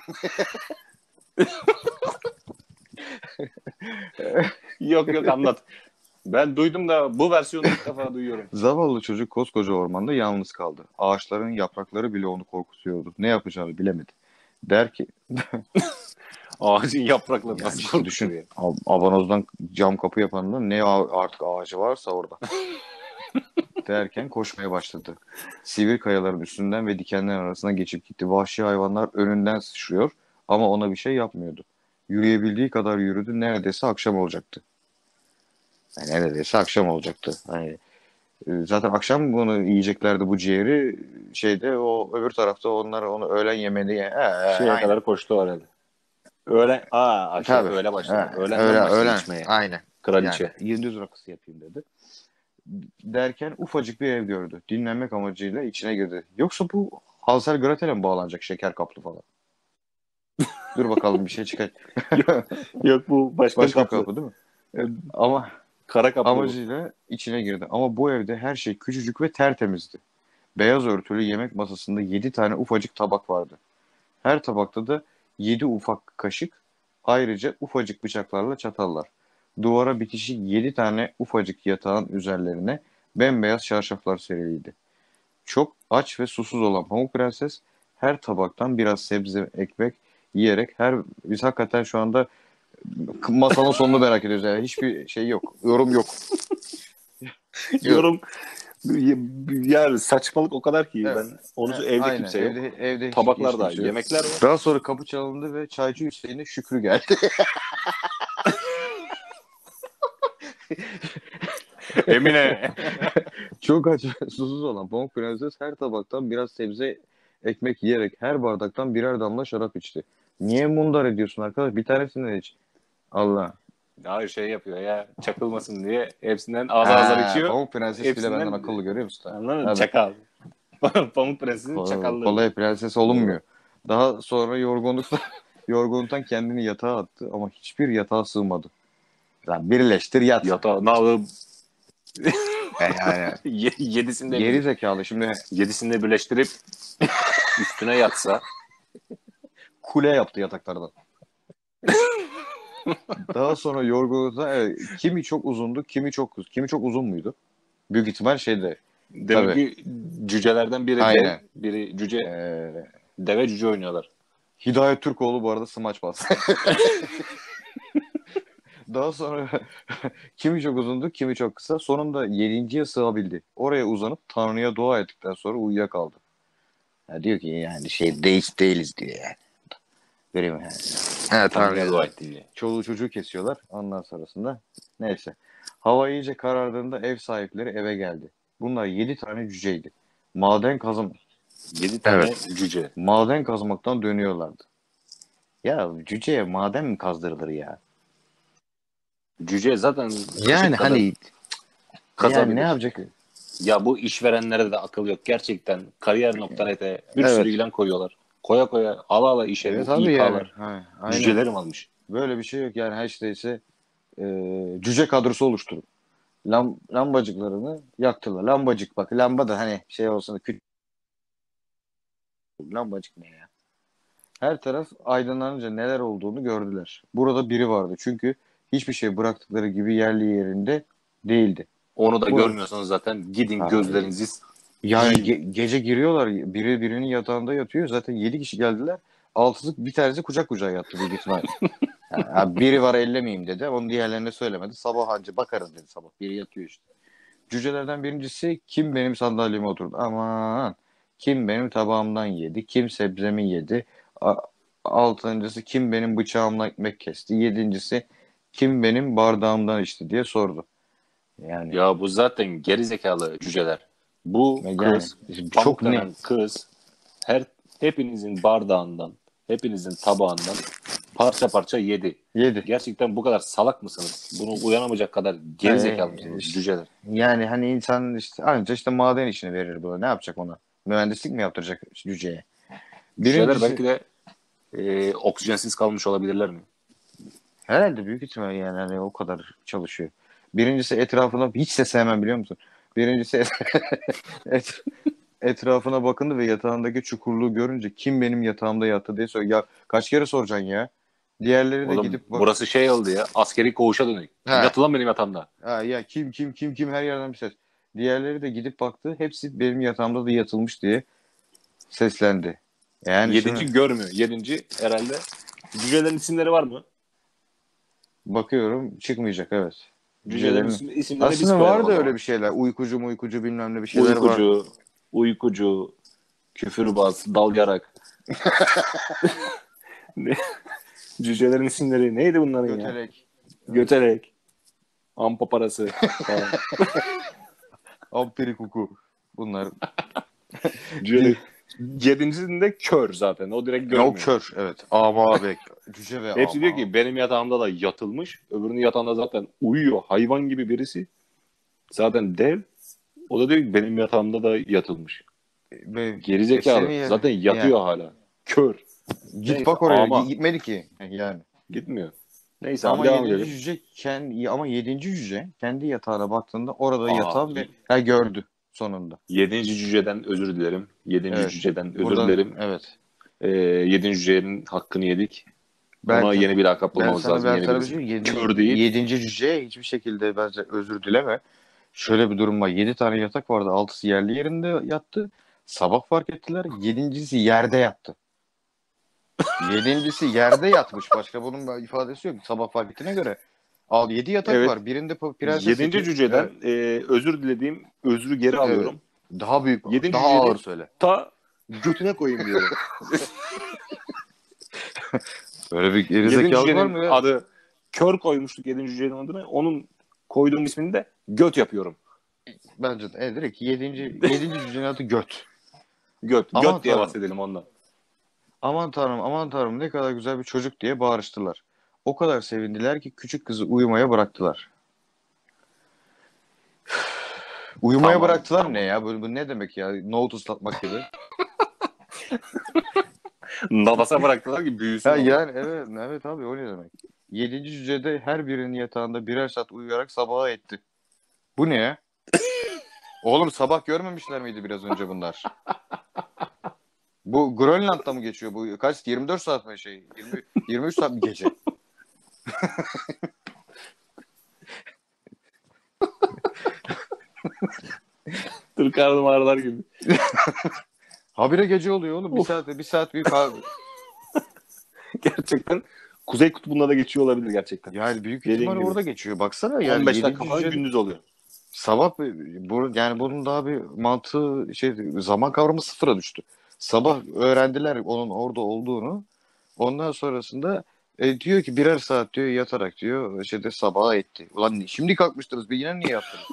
Yok anlat. Ben duydum da bu versiyonu ilk defa duyuyorum. Zavallı çocuk koskoca ormanda yalnız kaldı. Ağaçların yaprakları bile onu korkutuyordu. Ne yapacağını bilemedi. Der ki Ağacın yaprakları yani nasıl işte korkutuyor düşün ya? abanozdan cam kapı yapanında ne artık ağacı varsa orada. Derken koşmaya başladı. Sivri kayaların üstünden ve dikenler arasına geçip gitti. Vahşi hayvanlar önünden sıçrıyor ama ona bir şey yapmıyordu. Yürüyebildiği kadar yürüdü. Neredeyse akşam olacaktı. Yani neredeyse akşam olacaktı. Hani zaten akşam bunu yiyeceklerdi bu ciğeri. Şeyde o öbür tarafta onlar onu öğlen yemeğinde Şeye aynen. kadar koştu herhalde. Tabii. Öğle başladı. Ha, Öğlenden başladı öğlen. içmeye. Aynen. Kraliçe. Yani gündüz rakısı yapayım dedi. Derken ufacık bir ev gördü. Dinlenmek amacıyla içine girdi. Yoksa bu Hansel Gretel'e mi bağlanacak şeker kaplı falan? Dur bakalım bir şey çıkar. Yok bu başka Başka kaplı. kapı değil mi? Ama Kara kaplı bu. amacıyla içine girdi. Ama bu evde her şey küçücük ve tertemizdi. Beyaz örtülü yemek masasında 7 tane ufacık tabak vardı. Her tabakta da 7 ufak kaşık, ayrıca ufacık bıçaklarla çatallar. Duvara bitişik 7 tane ufacık yatağın üzerlerine bembeyaz çarşaflar seriliydi. Çok aç ve susuz olan Pamuk Prenses her tabaktan biraz sebze, ekmek, yiyerek biz hakikaten şu anda masanın sonunu merak ediyoruz. Yani hiçbir şey yok. Yorum yok. Yorum yani saçmalık o kadar ki Evet. ben onu evde Aynen. kimse yok. Evde hiç Tabaklar da kimse yok. yemekler var. Daha sonra kapı çalındı ve çaycı Hüseyin'e Şükrü geldi. Emine. Çok aç ve susuz olan Pamuk Prenses her tabaktan biraz sebze ekmek yiyerek her bardaktan birer damla şarap içti. Niye mundar ediyorsun arkadaş? Bir tanesini de iç. Allah. Hayır şey yapıyor ya çakılmasın diye hepsinden azar azar içiyor. Pamuk Prenses bile benden Hepsinden akıllı görüyor musun? anladın mı? Tabii. Çakal. Pamuk Prenses'in çakallığı bu. Kolay prenses olunmuyor. Daha sonra yorgunluktan kendini yatağa attı ama hiçbir yatağa sığmadı. Lan birleştir yat. Yatağı ne alıp Yani yedisinde geri zekalı şimdi yedisinde birleştirip üstüne yatsa kule yaptı yataklardan. Daha sonra yorgunluktan evet, kimi çok uzundu, kimi çok uzun muydu? Büyük ihtimal şeyde. demek Tabii. ki cücelerden biri Aynen. dev, biri cüce, Ee, deve cüce oynuyorlar. Hidayet Türkoğlu bu arada smaç bas. Daha sonra kimi çok uzundu, kimi çok kısa. Sonunda 7.'ye sığabildi. Oraya uzanıp Tanrı'ya dua ettikten sonra uyuyakaldı. Ya diyor ki yani şey değiliz diyor yani. Görüyor musun? Tanrı'ya Tanrı'ya dua ettim diye. çoluğu çocuğu kesiyorlar. Ondan sonrasında neyse. Hava iyice karardığında ev sahipleri eve geldi. Bunlar 7 tane cüceydi. Maden kazım 7 tane Evet. cüce. maden kazmaktan dönüyorlardı. Ya cüceye maden mi kazdırılır ya? Cüce zaten Yani kadar hani yani kazabilir. ne yapacak? Ya bu işverenlere de akıl yok. Gerçekten kariyer.net'e bir sürü Evet. ilan koyuyorlar. Koya koya ala ala işe Evet bu abi yani. İK'lar. Aynen. Cücelerim almış. Böyle bir şey yok yani her şeyse cüce kadrosu oluşturun. Lambacıklarını yaktılar. Lambacık bak lamba da hani şey olsun küçük lambacık ne ya? Her taraf aydınlanınca neler olduğunu gördüler. Burada biri vardı çünkü hiçbir şey bıraktıkları gibi yerli yerinde değildi. Onu da Burada görmüyorsanız zaten gidin ha, gözlerinizi yani yiyin. gece giriyorlar. Biri birinin yatağında yatıyor. Zaten 7 kişi geldiler. Altısı bir tanesi kucak kucağa yattı büyük ihtimal. Biri var ellemeyeyim dedi. Onun diğerlerine söylemedi. Sabah anca bakarız dedi sabah. Biri yatıyor işte. Cücelerden birincisi kim benim sandalyeme oturdu? Aman kim benim tabağımdan yedi? Kim sebzemi yedi? Altıncısı kim benim bıçağımla ekmek kesti? Yedincisi kim benim bardağımdan içti diye sordu. Yani Ya bu zaten geri zekalı cüceler. Bu yani kız, çok pamuk ne? denen kız hepinizin bardağından, hepinizin tabağından parça parça yedi. Yedi. Gerçekten bu kadar salak mısınız? Bunu uyanamayacak kadar geri zekalı mısınız İşte, cüceler? yani hani insan işte anca işte maden işini verir böyle. Ne yapacak ona? Mühendislik mi yaptıracak cüceye? Cüceler Birincisi belki de oksijensiz kalmış olabilirler mi? herhalde büyük ihtimal yani hani o kadar çalışıyor. Birincisi etrafına hiç de sevmem biliyor musun? Birincisi et, etrafına bakındı ve yatağındaki çukurluğu görünce kim benim yatağımda yattı diye soruyor. Ya kaç kere soracaksın ya? Diğerleri de Oğlum gidip bak. burası şey oldu ya. Askeri koğuşa dönük. Kim Ha, yattı lan benim yatağımda? ya kim her yerden bir ses. Diğerleri de gidip baktı. Hepsi benim yatağımda da yatılmış diye seslendi. Yani şimdi Yedinci görmüyor. Yedinci herhalde. Cücelerin isimleri var mı? bakıyorum çıkmayacak evet. Cücelerin Cücelerin isimlerini biz aslında koyalım o vardı öyle zaman. bir şeyler. Uykucu bilmem ne bir şeyler var. Uykucu, küfürbaz, dal yarak. Ne? Cücelerin isimleri neydi bunların ya? Götelek. Götelek, ampa parası falan. Ampiri kuku. Bunlar. Cüceler. Yedincisinde kör zaten. O direkt O görmüyor. kör. Evet. Ama bek. Cüce ve Hepsi diyor ama. ki benim yatağımda da yatılmış. Öbürünün yatağında zaten uyuyor. Hayvan gibi birisi. Zaten dev. O da diyor ki benim yatağımda da yatılmış. Ve Gerizekalı. seni Zaten yani yatıyor hala. Kör. git Neyse bak oraya. ama Gitmedi ki. Yani. gitmiyor. Neyse abi Ama devam yedinci edelim. cüce yedinci cüce kendi yatağına baktığında orada Aa, yatan ve gördü sonunda. yedinci cüceden özür dilerim. Yedinci Evet. cüceden özür Buradan dilerim. evet. Yedinci cücenin hakkını yedik. Ben Ona yeni bir lakap ben bulmamız sana lazım. ben Yeni sana bir birisi. şey Kör değil. yedinci cüceye hiçbir şekilde bence özür dileme. Şöyle bir durum var. 7 tane yatak vardı. Altısı yerli yerinde yattı. Sabah fark ettiler. Yedincisi yerde yattı. Yedincisi yerde yatmış. Başka bunun bir ifadesi yok. Sabah vakitine göre. Al 7 yatak Evet. var. Birinde prenses Yedinci yatıyor. cüceden Evet. özür dilediğim özrü geri Evet. alıyorum. Daha büyük, Yedinci daha ağır cücenin söyle. ta götüne koyayım diyorum. Böyle bir Yedinci gerizekalık var cücenin mı ya? adı kör koymuştuk yedinci cücenin adını. Onun koyduğum ismini de göt yapıyorum. Bence de. Direkt yedinci cücenin adı Göt. Göt. Aman Göt diye tanrım. bahsedelim ondan. Aman tanrım, aman tanrım ne kadar güzel bir çocuk diye bağırıştılar. O kadar sevindiler ki küçük kızı uyumaya bıraktılar. Uyumaya Tamam bıraktılar ne tamam. ya? Bu ne demek ya? Nohut ıslatmak gibi. Nabasa bıraktılar ki büyüsün Ha orada. yani evet, evet abi o ne demek? Yedinci cücede her birinin yatağında birer saat uyuyarak sabaha etti. Bu ne ya? Oğlum sabah görmemişler miydi biraz önce bunlar? Bu Grönland'da mı geçiyor? Bu kaç? 24 saat mi şey? 23 saat mi gece? Türk karnım ağrılar gibi. Habire gece oluyor oğlum. Of. Bir saat bir kahve. Gerçekten Kuzey Kutbu'nda da geçiyor olabilir gerçekten. Yani büyük Dediğin ihtimal gibi. orada geçiyor. Baksana yani 15 yedinci dakika falan cüce gündüz oluyor. sabah yani bunun daha bir mantığı zaman kavramı sıfıra düştü. Sabah öğrendiler onun orada olduğunu. Ondan sonrasında diyor ki birer saat diyor yatarak diyor sabaha etti. Ulan şimdi kalkmıştınız bir yine niye yaptınız?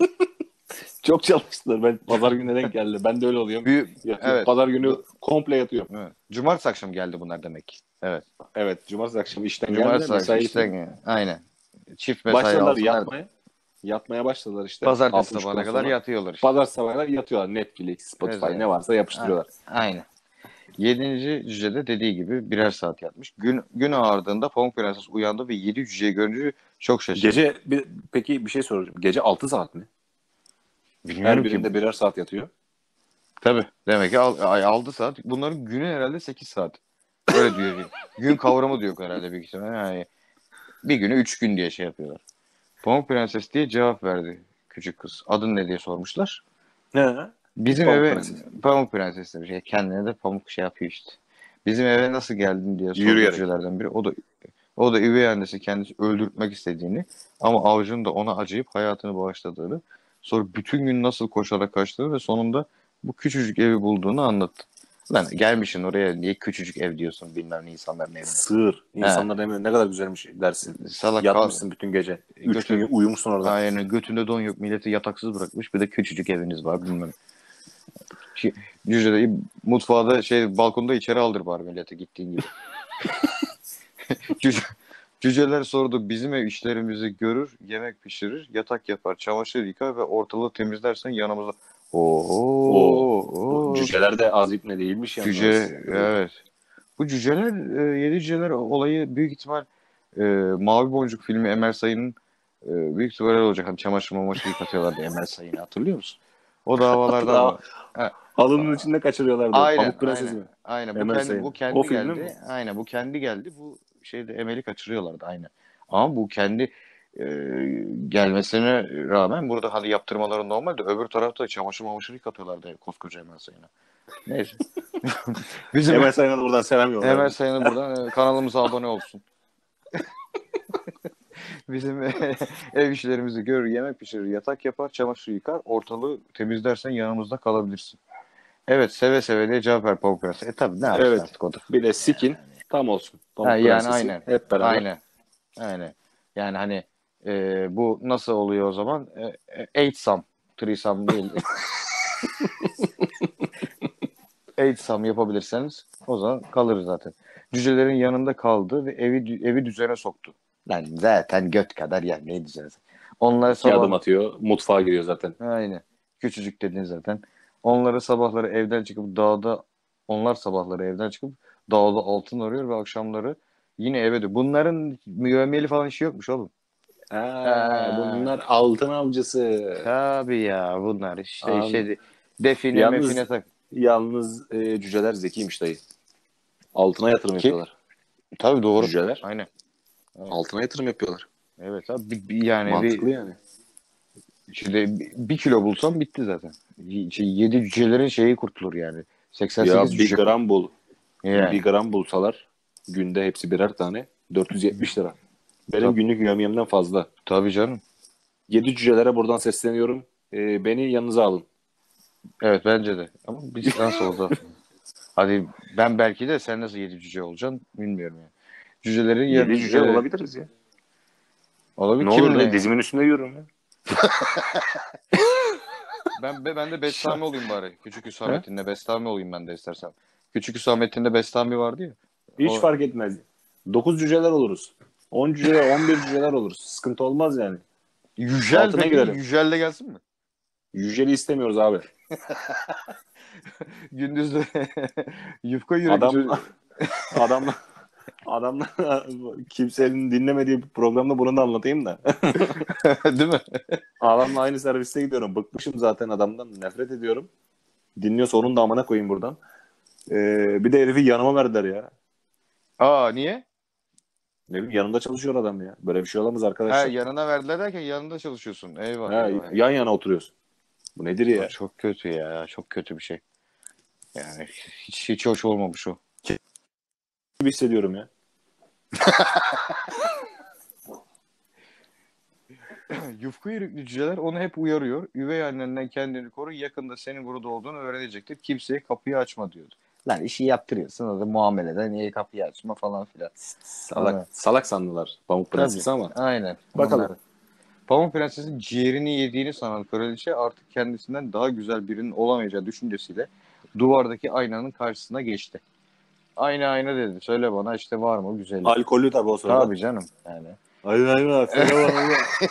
Çok çalıştılar. Ben pazar gününe denk geldi. Ben de öyle oluyorum. Yatıyorum. Evet. Pazar günü komple yatıyorum. Evet. Cumartesi akşam geldi bunlar demek ki. Evet. Evet. Cumartesi akşamı işten geldiler. Cumartesi akşam Mesai işten bitti. aynen. Çift mesai Başladılar altınlar. yatmaya. Yatmaya başladılar işte. Pazartesi 6.30'dan sabahına kadar sonra. yatıyorlar işte. Pazar sabahına yatıyorlar. Netflix, Spotify Evet. ne varsa yapıştırıyorlar. Aynen. Yedinci cüce de dediği gibi birer saat yatmış. Gün ağardığında Pamuk Prenses uyandı ve yedi cüceyi görünce çok şaşırdı. Peki bir şey soracağım. Gece 6 saat mi? Her Bilmiyorum ki. birinde birer saat yatıyor. Tabii. Demek ki 6 saat. Bunların günü herhalde 8 saat. Öyle diyor. Gün kavramı diyor herhalde büyük ihtimalle. Yani bir günü 3 gün diye şey yapıyorlar. Pamuk Prenses diye cevap verdi küçük kız. Adın ne diye sormuşlar. He. Bizim Pamuk eve Prenses. Pamuk Prenses demiş. Kendine de pamuk şey yapıyor işte. Bizim eve nasıl geldin diye sordu Yürüyerek. cücelerden biri. O da üvey annesi kendisi öldürtmek istediğini ama avcının da ona acıyıp hayatını bağışladığını, sonra bütün gün nasıl koşarak kaçtığını ve sonunda bu küçücük evi bulduğunu anlattı. Lan gelmişsin oraya niye küçücük ev diyorsun bilmem ne insanların evine. Sığır. He, İnsanlar demiyor. Ne kadar güzelmiş dersin. salak Yatmışsın bütün gece. 3 gün götü, uyumuşsun orada. aynen götünde don yok milleti yataksız bırakmış bir de küçücük eviniz var bilmem. Şey, Cüceleri mutfağı da balkonda içeri aldır bari millete gittiğin gibi. Cüce, Cüceler sordu bizim ev işlerimizi görür, yemek pişirir, yatak yapar, çamaşır yıkar ve ortalığı temizlersen yanımızda. O Oo, cüceler de az ipne değilmiş yalnız. cüce evet. Bu cüceler, yedi cüceler olayı büyük ihtimal Mavi Boncuk filmi Emel Sayın'ın büyük ihtimal öyle olacak. Hani çamaşır mamaşır yıkatıyorlardı Emel Sayın'ı hatırlıyor musun? O davalardan Hatta mı? Ha, halının içinde kaçırıyorlardı. aynen, Pamuk Prenses aynen, mi? aynen. Emel Bu Sayın. O kendi film değil mi? geldi. Aynen, bu kendi geldi. Bu Emel'i kaçırıyorlardı aynen. Ama bu kendi e, gelmesine rağmen burada hadi yaptırmaları normalde öbür tarafta çamaşır mamaşır yıkatıyorlardı koskoca Emel Sayın'a. Neyse. Bizim Emel Sayın'a da buradan selam Emel yollayalım. Sayın'a buradan kanalımıza abone olsun. Bizim ev işlerimizi görür, yemek pişirir, yatak yapar, çamaşır yıkar, ortalığı temizlersen yanımızda kalabilirsin. Evet seve seve diye cevap ver Pamuk Prenses. Tabii ne yapsın Evet. artık o da. Bir de Sikin tam olsun. Ha, Pamuk yani Prensesi aynen. hep beraber. Aynen. Aynen. Yani hani bu nasıl oluyor o zaman? Eight sum. Three sum değil. Eight sum yapabilirseniz o zaman kalır zaten. Cücelerin yanında kaldı ve evi düzene soktu. Lan zaten göt kadar yer ne düzene. Onları 2 adım sabah atıyor. Mutfağa giriyor zaten. aynen. Küçücük dedin zaten. Onları sabahları evden çıkıp dağda onlar sabahları evden çıkıp dağda altın arıyor ve akşamları yine eve dönüyor. Bunların müemmeli falan işi yokmuş oğlum. Ha, Bunlar altın avcısı. tabii ya bunlar işte An- define yalnız mefine tak. yalnız cüceler zekiymiş dayı. Altına yatırım Kim? yapıyorlar. Tabii doğru. Cüceler Aynen. Evet, altına yatırım yapıyorlar. evet abi yani Mantıklı yani. bir kilo bulsam bitti zaten. Yedi cücelerin şeyi kurtulur yani. 88 Ya bir cüce kurtulur. gram bul. Yani. Bir gram bulsalar günde hepsi birer tane 470 lira. Benim Tabii, günlük yömyemden fazla. tabii canım. 7 cücelere buradan sesleniyorum. Beni yanınıza alın. Evet bence de. Ama biz nasıl oldu? Hadi ben belki de sen nasıl 7 cüce olacaksın bilmiyorum yani. Cücelerin 7 yarın cüce olabiliriz ya. olabilir. Ne olur ne Kimle? dizimin üstünde yürürüm ya. Ben de Bestami olayım bari. Küçük He? Hüsamettin'le Bestami olayım ben de istersen. Küçük Hüsamettin'de Bestami vardı ya. Hiç O fark etmez. 9 cüceler oluruz. 10 cüce, 11 cüceler oluruz. Sıkıntı olmaz yani. Yücel Altına peki girelim. Yücel de gelsin mi? Yüceli istemiyoruz abi. Gündüzleri yufka Adam yürekli. adam adam kimsenin dinlemediği bir programda bunu da anlatayım da. Değil mi? Adamla aynı serviste gidiyorum. Bıkmışım zaten adamdan. Nefret ediyorum. Dinliyorsa onun da amına koyayım buradan. Bir de herifi yanıma verdiler ya. Aa niye? Ne bileyim yanımda çalışıyor adam ya. Böyle bir şey olamaz Ha arkadaşlar. yanına verdiler derken yanında çalışıyorsun. Eyvah Ha, eyvah. yan yana oturuyorsun. Bu nedir O ya? çok kötü ya. Çok kötü bir şey. Yani hiç hoş olmamış o. Gibi hissediyorum ya. Yufka yürekli cüceler onu hep uyarıyor. Üvey annenden kendini koru. Yakında senin burada olduğunu öğrenecektir. Kimseye kapıyı açma diyordu. Lan işi yaptırıyorsun. O da muameleden niye kapıyı açma falan filan. Salak, salak sandılar Pamuk Tabii. Prensesi ama. Aynen. Bakalım. Onlar. Pamuk Prenses'in ciğerini yediğini sanan kraliçe artık kendisinden daha güzel birinin olamayacağı düşüncesiyle duvardaki aynanın karşısına geçti. Ayna dedi. Söyle bana işte var mı güzeli? Alkollü tabii o sırada. Tabii canım yani. Aynen aynen. Söyle bana.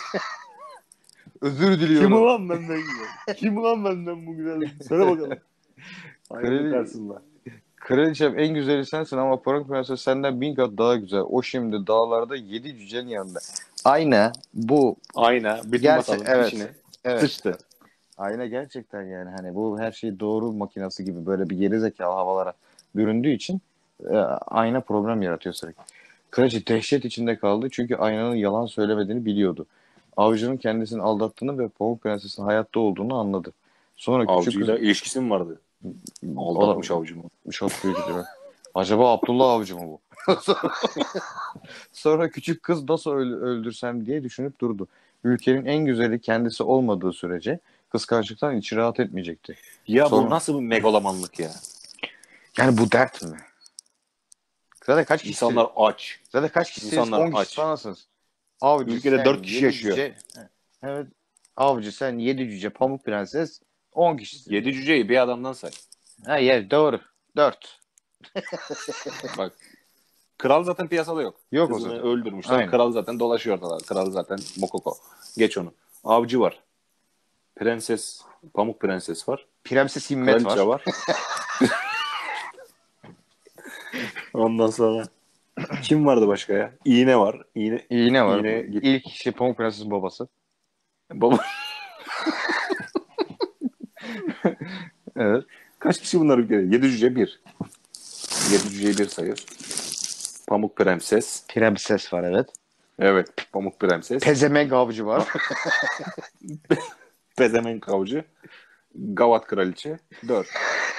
Özür Kim diliyorum. ulan benden güzel? Kim ulan benden bu güzel? Söyle bakalım. Aynanın Krali, karşısında. Kraliçem en güzeli sensin ama Pamuk Prenses senden 1000 kat daha güzel. O şimdi dağlarda 7 cücenin yanında. Ayna bu Ayna. Bütün gerçek masalın evet. içine Evet. sıçtı. Ayna gerçekten yani hani bu her şey doğru makinası gibi böyle bir gerizekalı havalara büründüğü için ayna problem yaratıyor sürekli. Kraliçe dehşet içinde kaldı çünkü aynanın yalan söylemediğini biliyordu. Avcının kendisini aldattığını ve Pamuk Prenses'in hayatta olduğunu anladı. Sonra küçük kız Avcıyla ilişkisi mi vardı? o Aldatmış da avcımı. çok büyük ihtimal. Acaba Abdullah Avcı mı bu? Sonra küçük kız nasıl öldürsem diye düşünüp durdu. Ülkenin en güzeli kendisi olmadığı sürece kıskançlıktan içi rahat etmeyecekti. Ya bu Sonra nasıl bir megalomanlık ya? yani bu dert mi? Zaten kaç kişisiniz? İnsanlar aç. Zaten kaç kişisiniz? İnsanlar 10 kişi aç. falansınız. Avcı Ülkede sen 4 kişi 7 yaşıyor. cüce. Evet. Avcı sen 7 cüce Pamuk Prenses 10 kişisiniz. 7 cüceyi bir adamdan say. Hayır doğru. 4. Bak. Kral zaten piyasada yok. Yok o Kızını zaten. öldürmüşler. Aynen. Kral zaten dolaşıyor ortalar. Kral zaten mokoko. Geç onu. Avcı var. Prenses, Pamuk Prenses var. Prenses Himmet Kraliçe var. var. Ondan sonra kim vardı başka ya? İğne var. İğne var. İğne git. İlk şey Pamuk Prenses'in babası. Baba Evet. kaç kişi bunlar ülkede? 7 cüce 1. 7 cüceyi 1 sayıyoruz. Pamuk Prenses. Prenses var evet. Evet. Pamuk Prenses. Pezemek avcı var. Pezevenk avcı. Gavat Kraliçe. 4.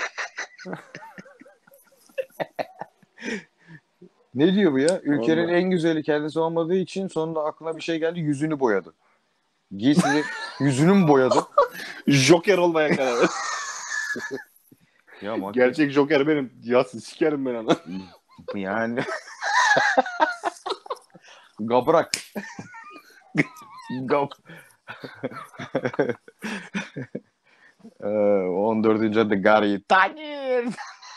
Ne diyor bu ya? Ülkenin Vallahi. en güzeli kendisi olmadığı için sonunda aklına bir şey geldi. Yüzünü boyadı. Giysini yüzünü mü boyadı? Joker olmaya karar verdim. Ya bak Gerçek Joker benim. Ya sikerim ben onu. yani gabrak. Gab 14. adı Gary. Tanrım.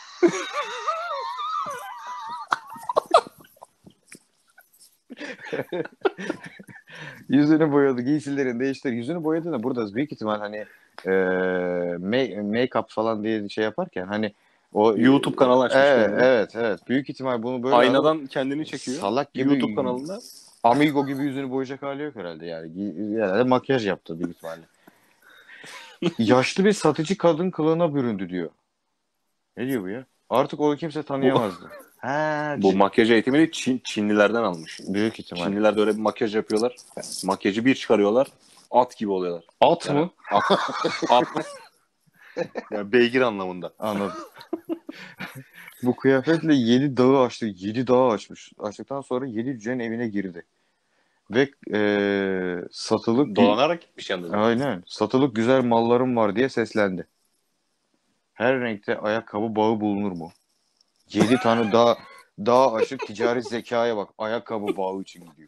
Yüzünü boyadı, giysilerini değiştir. Yüzünü boyadı da burada büyük ihtimal hani make-up falan diye şey yaparken hani o YouTube kanalı açmış evet, kendine. evet. Büyük ihtimal bunu böyle Aynadan kendini çekiyor. salak gibi YouTube kanalında. Amigo gibi yüzünü boyayacak hali yok herhalde yani. Herhalde makyaj yaptı büyük ihtimalle. Yaşlı bir satıcı kadın kılığına büründü diyor. Ne diyor bu ya? Artık onu kimse tanıyamazdı. Ha, Bu makyaj eğitimini Çinlilerden almış. büyük ihtimal. Çinliler de öyle bir makyaj yapıyorlar. Makyajı bir çıkarıyorlar. At gibi oluyorlar. At Yani mı? at, Yani beygir anlamında. Anladım. Bu kıyafetle 7 dağı aştı. 7 dağı açmış. Açtıktan sonra 7 cücenin evine girdi. Ve satılık Dolanarak gitmiş yalnız. aynen satılık güzel mallarım var diye seslendi. Her renkte ayakkabı bağı bulunur mu? 7 tane daha aşık ticari zekaya bak. Ayakkabı bağı için gidiyor.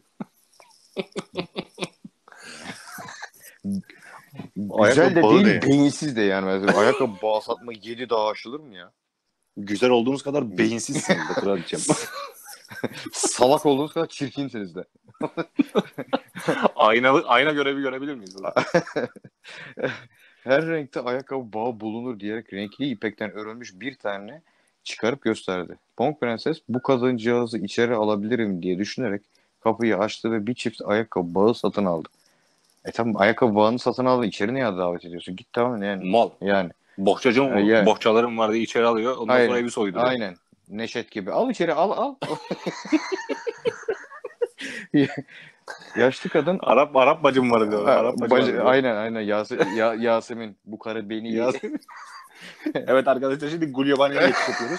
Güzel Ayakkabı de bağı ne değil, ya? beyinsiz de yani. Mesela ayakkabı bağı satma 7 daha aşılır mı ya? Güzel olduğunuz kadar beyinsizsiniz de kraliçem. Salak olduğunuz kadar çirkinsiniz de. Ayna görevi görebilir miyiz burada? Her renkte ayakkabı bağı bulunur diyerek renkli ipekten örülmüş bir tane çıkarıp gösterdi. Pamuk Prenses bu kadıncağızı içeri alabilirim diye düşünerek kapıyı açtı ve bir çift ayakkabı bağı satın aldı. Tamam, ayakkabı bağını satın aldın. İçeri niye davet ediyorsun? Git tamam yani. Mal. Yani. Bohçacı mı bu? Ya, Bohçalarım var diye içeri alıyor. Ondan sonra aynen. evi soyduruyor. Aynen. Neşet gibi. Al içeri al. Yaşlı kadın Arap bacım var diyor. Arap bacı var diyor. aynen Yasemin bu karı beni Evet arkadaşlar şimdi Gulyabani'ye geçiş yapıyoruz.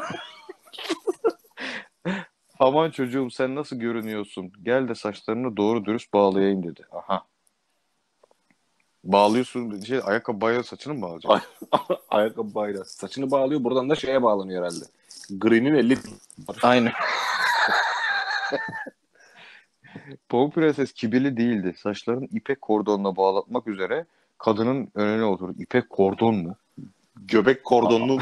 aman çocuğum sen nasıl görünüyorsun? Gel de saçlarını doğru dürüst bağlayayım dedi. Aha. Bağlıyorsun ayakkabı bayağı saçını mı bağlayacaksın? Ayakkabı bayrağı. Saçını bağlıyor. Buradan da şeye bağlanıyor herhalde. Green'in 50. Aynen. Pamuk Prenses kibirli değildi. Saçlarını ipek kordonla bağlatmak üzere kadının önüne oturdu. İpek kordon mu? Göbek kordonunu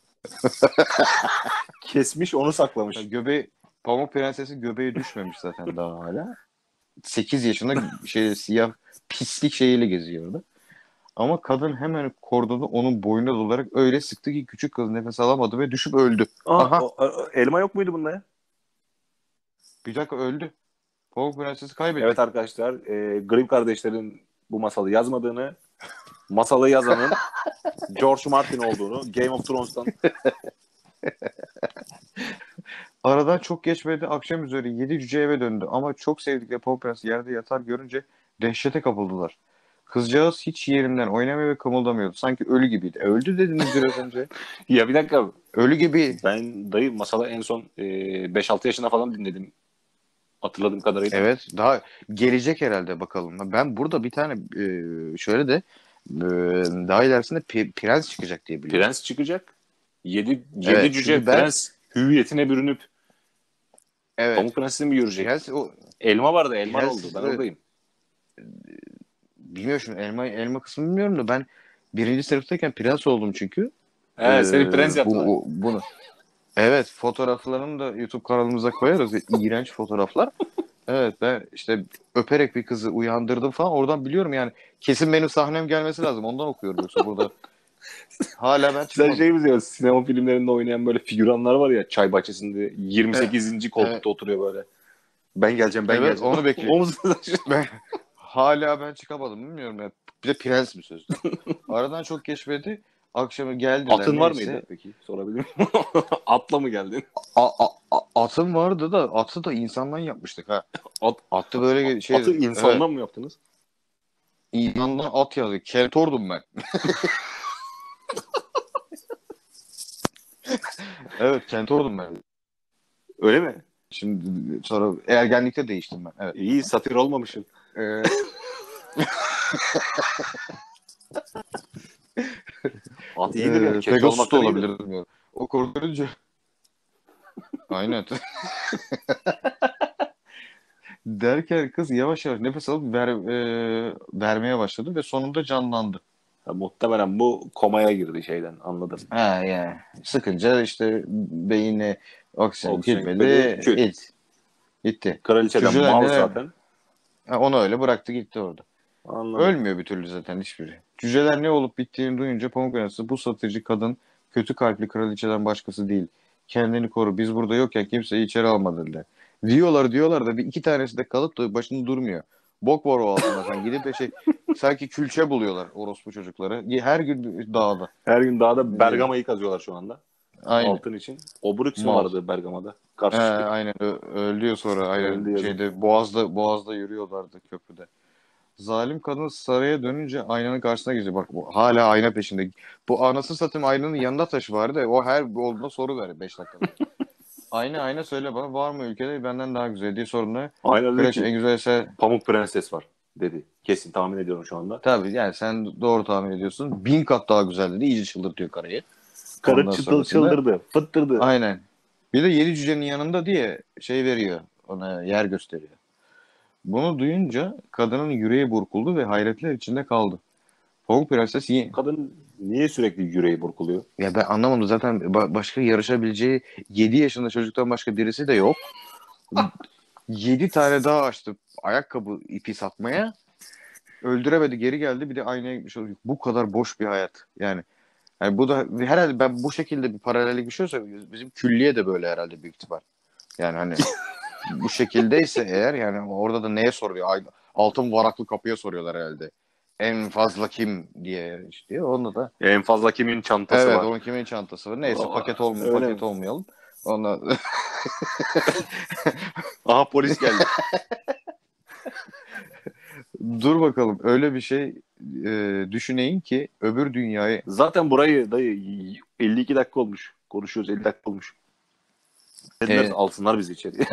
kesmiş onu saklamış. Pamuk Prenses'in göbeği düşmemiş zaten daha hala. 8 yaşında siyah pislik şeyiyle geziyordu. Ama kadın hemen kordonu onun boynuna dolarak öyle sıktı ki küçük kız nefes alamadı ve düşüp öldü. Aha. Elma yok muydu bunda ya? Bir dakika öldü. Pamuk Prenses'i kaybettik. Evet arkadaşlar, Grimm kardeşlerin bu masalı yazmadığını, masalı yazanın George Martin olduğunu, Game of Thrones'tan Aradan çok geçmedi. Akşam üzeri 7 cüce eve döndü. Ama çok sevdikleri Pamuk Prens yerde yatar görünce dehşete kapıldılar. Kızcağız hiç yerinden oynamıyor ve kımıldamıyordu. Sanki ölü gibiydi. Öldü dediniz biraz önce. Ya bir dakika, Ölü gibi. ben dayı masalı en son 5-6 yaşında falan dinledim. Hatırladığım kadarıyla. Evet. Daha gelecek herhalde bakalım. Ben burada bir tane şöyle de daha ilerisinde prens çıkacak diye biliyorum. Prens çıkacak. 7 Evet, cüce çünkü ben prens hüviyetine bürünüp evet. Pamuk Prens'in mi yürüyecek? O Elma vardı, elma prens, oldu. Ben oradayım. bilmiyorum şimdi elma kısmını bilmiyorum da ben birinci sınıftayken prens oldum çünkü. Seni prens yaptılar. Bunu evet fotoğraflarını da YouTube kanalımıza koyarız. İğrenç fotoğraflar. Evet ben işte öperek bir kızı uyandırdım falan oradan biliyorum yani kesin benim sahnem gelmesi lazım ondan okuyorum yoksa burada hala ben Sen çıkmadım. şey mi diyorsun? Sinema filmlerinde oynayan böyle figüranlar var ya, çay bahçesinde 28. koltukta Evet. oturuyor böyle. Ben geleceğim. Evet onu bekliyorum. O musun? Hala ben çıkamadım bilmiyorum ya. Bir de prens mi söz? Aradan çok geçmedi. Akşamı geldiler Atın var neyse. mıydı peki? Sorabilir miyim? Atla mı geldin? Atım vardı da atı da insandan yapmıştık ha. At, Atı böyle Atı evet, insandan mı yaptınız? insandan at yazdı. Keltordum ben. Evet kentordum ben. Öyle mi? Şimdi sonra ergenlikte değiştim ben. Evet. İyi, satir olmamışsın. Ee, At iyidir ya. Keçi Pegasus da olmaktan iyidir. olabilir bilmiyorum. O korkunca. Aynen. Derken kız yavaş yavaş nefes alıp vermeye başladı ve sonunda canlandı. Ha, muhtemelen bu komaya girdi şeyden, anladım. Ha yani sıkınca işte beyine oksijen Oksijen gitmedi. gitmedi, küt. Gitti. Kraliçeden Cüceler mal neler? zaten. Ha, onu öyle bıraktı gitti orada. Anladım. Ölmüyor bir türlü zaten hiçbiri. Cüceler ne olup bittiğini duyunca Pamuk Prenses bu satıcı kadın kötü kalpli kraliçeden başkası değil. Kendini koru biz burada yokken kimseyi içeri alma dediler. Diyorlar da bir iki tanesi de kalıp da başında durmuyor. Bok var o altında sen gidip de sanki külçe buluyorlar orospu çocukları. Her gün dağda. Her gün dağda Bergama'yı kazıyorlar şu anda. Aynen. Altın için. Obrux mu Mal. vardı Bergama'da? He, Karşı çıktık. aynen öldü sonra aynen Öldü yazık. Boğaz'da yürüyorlardı köprüde. zalim kadın saraya dönünce aynanın karşısına geziyor. Bak bu hala ayna peşinde. Bu anasını satayım aynanın yanında taşı var da o her olduğunda soru ver 5 dakikada. Ayna söyle bana var mı ülkede benden daha güzel diye sorduğunda Aynen dedi Kraliçe ki en güzel eser. Pamuk Prenses var dedi. Kesin tahmin ediyorum şu anda. Tabii yani sen doğru tahmin ediyorsun. 1000 kat daha güzel dedi. İyice çıldırtıyor karıyı. Karı Ondan çıtıl sonrasında çıldırdı. Fıttırdı. aynen. Bir de yedi cücenin yanında diye şey veriyor. Ona yer gösteriyor. Bunu duyunca kadının yüreği burkuldu ve hayretler içinde kaldı. Pamuk Prenses Kadın niye sürekli yüreği burkuluyor? ya ben anlamadım zaten başka yarışabileceği 7 yaşında çocuktan başka birisi de yok. 7 tane daha açtı ayakkabı ipi satmaya. Öldüremedi geri geldi bir de aynaya gitmiş oluyor. Bu kadar boş bir hayat. Yani bu da herhalde ben bu şekilde bir paralellik bir şey olsa bizim külliye de böyle herhalde büyük ihtimal. Yani hani bu şekildeyse eğer yani orada da neye soruyor? Altın varaklı kapıya soruyorlar herhalde. En fazla kim diye işte. Onda da En fazla kimin çantası evet var? onun kimin çantası var. Neyse Aa, öyle mi? paket olmayalım. Ondan Aha polis geldi. dur bakalım öyle bir şey düşüneyim ki öbür dünyayı Zaten burayı dayı 52 dakika olmuş. Konuşuyoruz 50 dakika olmuş. Dediler e, alsınlar bizi içeriye.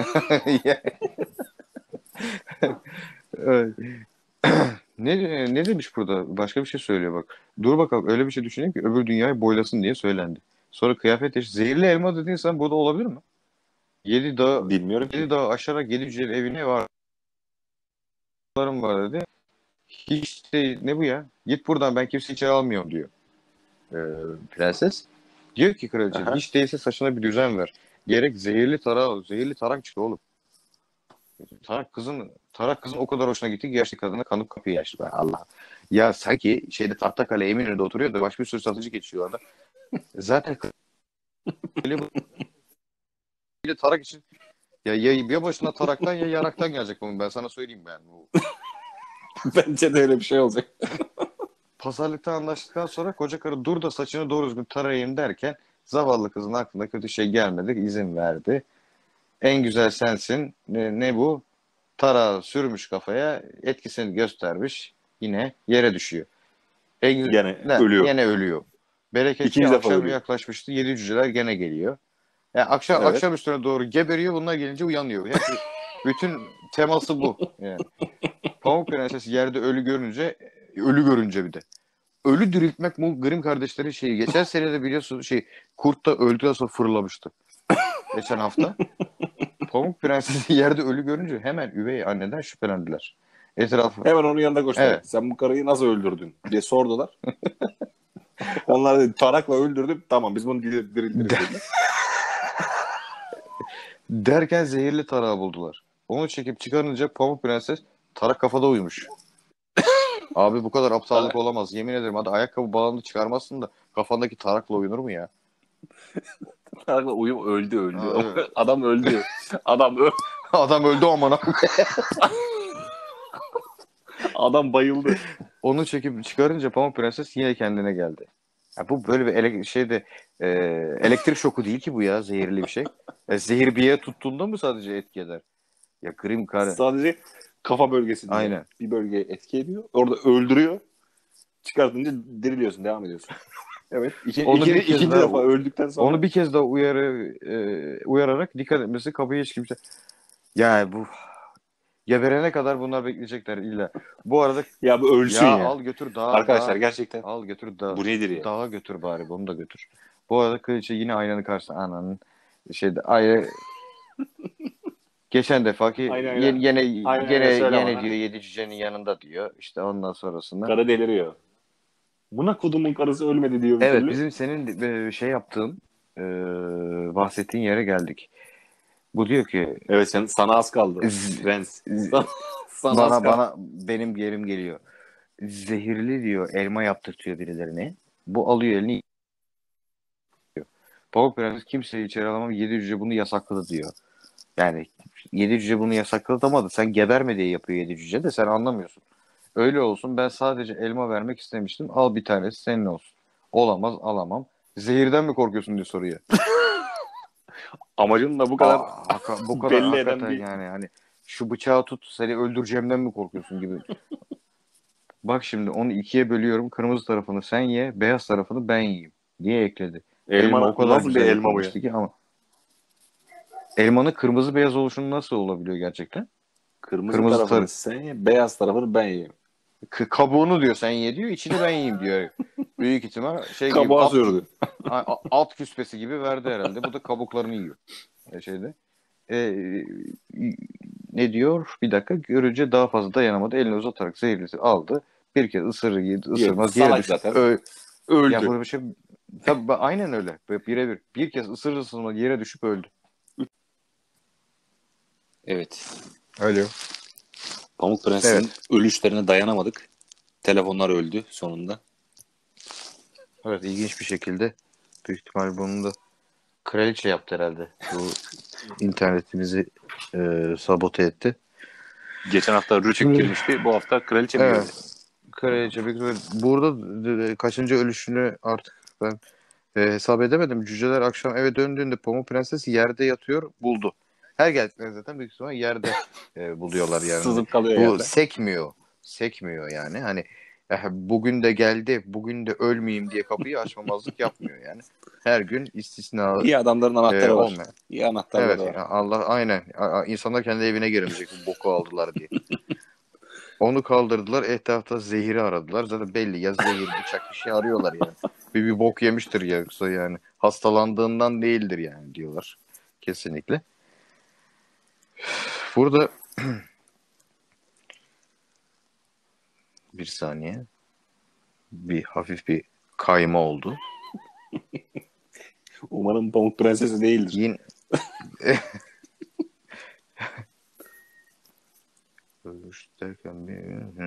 Evet. Ne demiş burada? Başka bir şey söylüyor bak. Dur bakalım öyle bir şey düşüneyim ki öbür dünyayı boylasın diye söylendi. Sonra kıyafet değiş. Zehirli elma dediğin sen burada olabilir mi? Yedi dağ, Bilmiyorum ki. yedi dağ aşarak yedi cücenin evine varlarım var dedi. Hiç de ne bu ya? Git buradan ben kimseyi içeri almıyorum diyor. Ee, prenses. Diyor ki kraliçe Aha. hiç değilse saçına bir düzen ver. Gerek zehirli tarak çıktı oğlum. Tarak kızın o kadar hoşuna gitti ki yaşlı kadına kanıp kapıyı açtı. Allah. Ya sanki şeyde Tahtakale Eminönü'nde oturuyor da başka bir sürü satıcı geçiyor orada. Zaten öyle bir tarak için ya başına taraktan ya yaraktan gelecek bunun ben sana söyleyeyim ben. Bu Bence de öyle bir şey olacak. pazarlıkta anlaştıktan sonra koca karı dur da saçını doğru düzgün tarayayım derken zavallı kızın aklına kötü şey gelmedi izin verdi. En güzel sensin. Ne bu? Tarağı sürmüş kafaya etkisini göstermiş. Yine yere düşüyor. Gene ölüyor. Yine ölüyor. Bereketli İkinci defa akşam ölüyor. yaklaşmıştı. Yedi cüceler gene geliyor. Yani Evet. akşam üstüne doğru geberiyor. Bunlar gelince uyanıyor. Bütün teması bu. Yani. Pamuk Prenses yerde ölü görünce bir de. Ölü diriltmek bu Grimm kardeşlerin şeyi. Geçen sene de biliyorsun Kurt da öldükten sonra fırlamıştı. Geçen hafta. Pamuk Prenses'i yerde ölü görünce hemen üvey anneden şüphelendiler. Etrafı. Hemen onun yanına koştular. Evet. Sen bu karıyı nasıl öldürdün diye sordular. Onlar dedi tarakla öldürdüm. Tamam biz bunu diriltiriz dediler. Derken zehirli tarağı buldular. Onu çekip çıkarınca Pamuk Prenses tarak kafada uyumuş. Abi bu kadar aptallık olamaz. Yemin ederim hadi ayakkabı bağını çıkarmazsın da kafandaki tarakla uyunur mu ya? Tarakla uyum öldü. Ha, evet. Adam öldü. Adam öldü. Adam öldü aman abi. Adam bayıldı. Onu çekip çıkarınca Pamuk Prenses yine kendine geldi. Ya bu böyle bir elektrik şoku değil ki bu ya zehirli bir şey. Zehir bir yere tuttuğunda mı sadece etki eder? Ya Grim karı. Sadece kafa bölgesinde Aynen. bir bölgeye etki ediyor. Orada öldürüyor. Çıkartınca diriliyorsun. Devam ediyorsun. Evet. İkinci defa öldükten sonra. Onu bir kez daha uyararak dikkat etmesi kapıyı hiç kimse. Ya bu geberene kadar bunlar bekleyecekler illa. Bu arada Ya bu ölsün ya. al götür Arkadaşlar gerçekten al götür bu nedir ya? dağa götür bari bunu da götür. Bu arada kraliçe yine aynanın karşısında ananın aynı geçen defaki Aynen. Söyle gene bana. diyor yedi cücenin yanında diyor. İşte ondan sonrasında. Karı deliriyor. Buna kodumun karısı ölmedi diyor bir Evet türlü. bizim senin şey yaptığın e, bahsettiğin yere geldik. Bu diyor ki Evet sana az kaldı. z- Prens. z- Sana az kaldı. benim yerim geliyor. Zehirli diyor elma yaptırtıyor birilerine. Bu alıyor elini yiyor. Pamuk Prenses kimseyi içeri alamam. Yedi cüce bunu yasakladı diyor. Yani yedi cüce bunu yasakladı ama da sen geberme diye yapıyor yedi cüce de sen anlamıyorsun. Öyle olsun ben sadece elma vermek istemiştim. Al bir tanesi senin olsun. Olamaz alamam. Zehirden mi korkuyorsun diye soruyor. Amacın da bu kadar Bu kadar belli eden hakikaten bir yani hani şu bıçağı tut seni öldüreceğimden mi korkuyorsun gibi. Bak şimdi onu ikiye bölüyorum. Kırmızı tarafını sen ye, beyaz tarafını ben yiyeyim diye ekledi. Elma o Elma kadar nasıl bir güzel elma bu ya? yapılmıştı ki ama elmanın kırmızı beyaz oluşunu nasıl olabiliyor gerçekten? Kırmızı Kırmızı tarafını sen ye, beyaz tarafını ben yiyeyim. kabuğunu diyor sen ye diyor, içini ben yiyeyim diyor. Büyük ihtimal şey gibi Kabağa sürdü. at küspesi gibi verdi herhalde. Bu da kabuklarını yiyor. Şeyde. E, ne diyor? Bir dakika görünce daha fazla dayanamadı. Elini uzatarak zehirlisi aldı. Bir kez ısırır yedi, Yok, ısırmaz yere salak düşüp zaten. ya Öldü. böyle bir şey tabii aynen öyle. Birebir. Bir kez ısırır ısırmaz yere düşüp öldü. Evet. Öyle. Pamuk Prenses'in Evet. ölüşlerine dayanamadık. Telefonlar öldü sonunda. Evet ilginç bir şekilde büyük ihtimal bunu da kraliçe yaptı herhalde. Bu internetimizi sabote etti. Geçen hafta Rütük Şimdi girmişti. Bu hafta Kraliçe mi girdi? evet. Kraliçe büyük ihtimal burada kaçıncı ölüşünü artık ben hesap edemedim. Cüceler akşam eve döndüğünde Pamuk Prenses yerde yatıyor buldu. Her geldiklerinde zaten büyük ihtimal yerde buluyorlar yani. Hani Sızıp kalıyor bu yerde. sekmiyor. Sekmiyor yani. Hani bugün de geldi, bugün de ölmeyeyim diye kapıyı açmamazlık yapmıyor yani. Her gün istisna İyi adamların anahtarı var. olmayan. İyi anahtarları Evet var. Allah aynen. İnsanlar kendi evine giremeyecek bu boku aldılar diye. Onu kaldırdılar. Etrafta zehiri aradılar. Zaten belli ya zehir, bıçak bir şey arıyorlar yani. Bir bok yemiştir ya yoksa yani. Hastalandığından değildir yani diyorlar. Kesinlikle. Burada bir saniye. Bir hafif bir kayma oldu. Umarım Pamuk Prensesi değildir. Yine ölmüş derken bir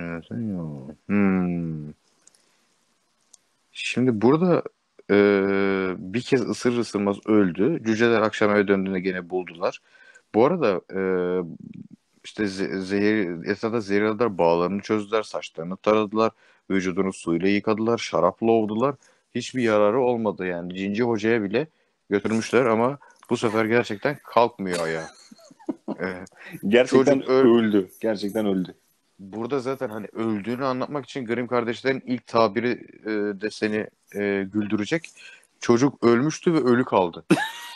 Şimdi burada bir kez ısırır ısırmaz öldü. Cüceler akşam eve döndüğünde gene buldular. Bu arada işte esnada zehirlediler, bağlarını çözdüler, saçlarını taradılar, vücudunu suyla yıkadılar, şarapla ovdular. Hiçbir yararı olmadı yani. Cinci hocaya bile götürmüşler ama bu sefer gerçekten kalkmıyor ayağa. E, Gerçekten çocuk öldü. Gerçekten öldü. Burada zaten hani öldüğünü anlatmak için Grimm kardeşlerin ilk tabiri de seni güldürecek. Çocuk ölmüştü ve ölü kaldı.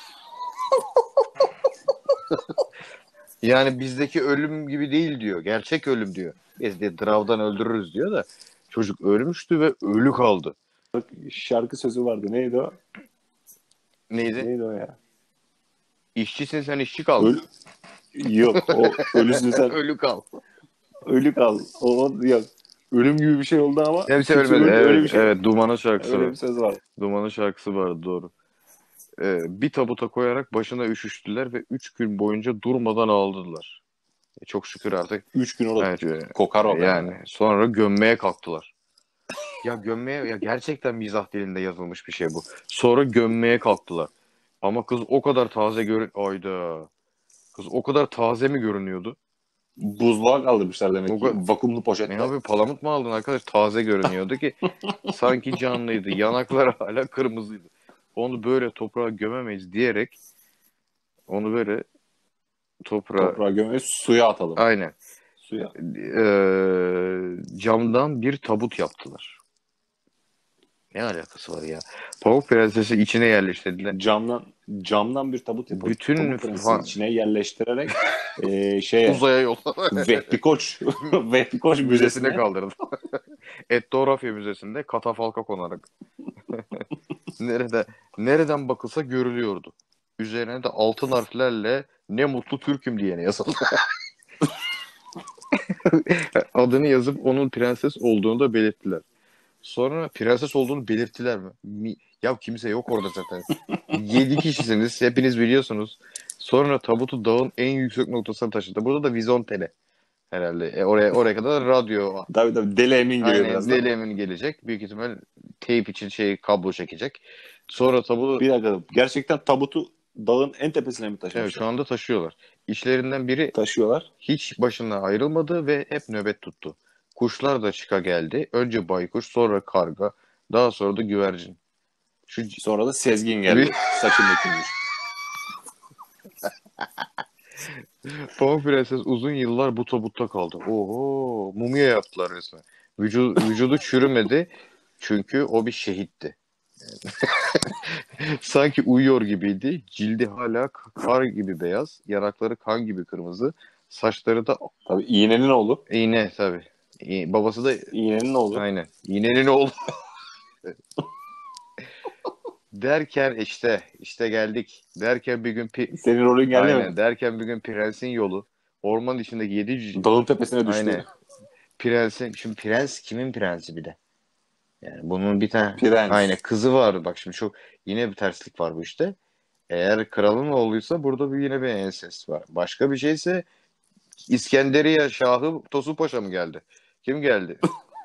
Yani bizdeki ölüm gibi değil diyor. Gerçek ölüm diyor. Biz de dravdan öldürürüz diyor da çocuk ölmüştü ve ölü kaldı. Şarkı sözü vardı. Neydi o? Neydi? Neydi o ya? İşçisin sen işçi kal. Öl Yok. O ölüsün sen Ölü kal. ölü kal. O yok. Ölüm gibi bir şey oldu ama Hepsi kimse ölmedi. öldü. Öyle Evet, bir şey. evet. Duman'ın şarkısı Öyle var. bir söz var. Duman'ın şarkısı vardı doğru. Bir tabuta koyarak başına üşüştüler ve 3 gün boyunca durmadan ağladılar. Çok şükür artık. 3 gün orada Evet, kokar o yani be. sonra gömmeye kalktılar. Ya gömmeye ya gerçekten mizah dilinde yazılmış bir şey bu. Sonra gömmeye kalktılar. Ama kız o kadar taze Ayda. Kız o kadar taze mi görünüyordu? Buzluğa kaldırmışlar demek O ki. kadar... Vakumlu Ne poşetle. abi palamut mu aldın arkadaş? Taze görünüyordu ki sanki canlıydı. Yanakları hala kırmızıydı. Onu böyle toprağa gömemeyiz diyerek onu böyle toprağa Toprağa gömeyiz. Suya atalım. aynen Suya. camdan bir tabut yaptılar. Ne alakası var ya? Pamuk Prenses'i içine yerleştirdiler. Camdan bir tabut yapıp Bütün Pamuk Prenses'i içine yerleştirerek şeye uzaya yolladılar. Vehbi Koç Vehbi Koç Müzesine Müzesi'ne kaldırdı. Etnografya Müzesi'nde katafalka konarak. Nerede, nereden bakılsa görülüyordu. Üzerine de altın harflerle ne mutlu Türk'üm diyene yazıldı. Adını yazıp onun prenses olduğunu da belirttiler. Sonra prenses olduğunu belirttiler mi? Ya kimse yok orada zaten. 7 kişisiniz. Hepiniz biliyorsunuz. Sonra tabutu dağın en yüksek noktasına taşıdı. Burada da Vizontele herhalde. Oraya kadar radyo. tabii Deli Emin geliyor Aynen birazdan. deli emin gelecek. Büyük ihtimal teyp için kablo çekecek. Sonra tabutu Bir dakika. Gerçekten tabutu dağın en tepesine mi evet, şu taşımışlar? anda taşıyorlar. İşlerinden biri Taşıyorlar. hiç başına ayrılmadı ve hep nöbet tuttu. Kuşlar da çıka geldi. Önce baykuş, sonra karga, daha sonra da güvercin. Şu Sonra da Sezgin bir geldi. Saçını dökülmüş. Pamuk Prenses uzun yıllar bu tabutta kaldı. Oho, mumya yaptılar resmen. Vücudu çürümedi çünkü o bir şehitti. Sanki uyuyor gibiydi. Cildi hala kar gibi beyaz, yanakları kan gibi kırmızı, saçları da Tabii iğnenin oğlu. iğne tabii. Babası da İğnenin oğlu. aynen. İğnenin oğlu. Derken işte geldik. Derken bir gün Senin rolün geldi mi? aynen derken bir gün prensin yolu orman içindeki yedi cüce Dağın tepesine düştü. aynen prensin şimdi prens kimin prensi bir de yani bunun bir tane aynen Prens. kızı var bak şimdi çok yine bir terslik var bu işte. Eğer kralın oğluysa burada bir yine bir ensest var. Başka bir şeyse İskenderiye Şahı Tosun Paşa mı geldi? Kim geldi?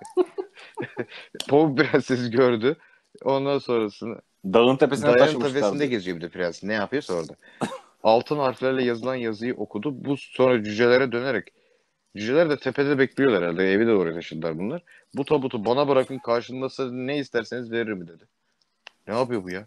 Pamuk Prenses gördü. Ondan sonrasını Dağın tepesine Dayanın tepesinde taşımışlardı. geziyor bir de prens. Ne yapıyorsa orada. Altın harflerle yazılan yazıyı okudu. Bu sonra cücelere dönerek cüceler de tepede bekliyorlar herhalde. Evi de oraya taşıdılar bunlar. Bu tabutu bana bırakın karşılığında ne isterseniz veririm dedi. Ne yapıyor bu ya?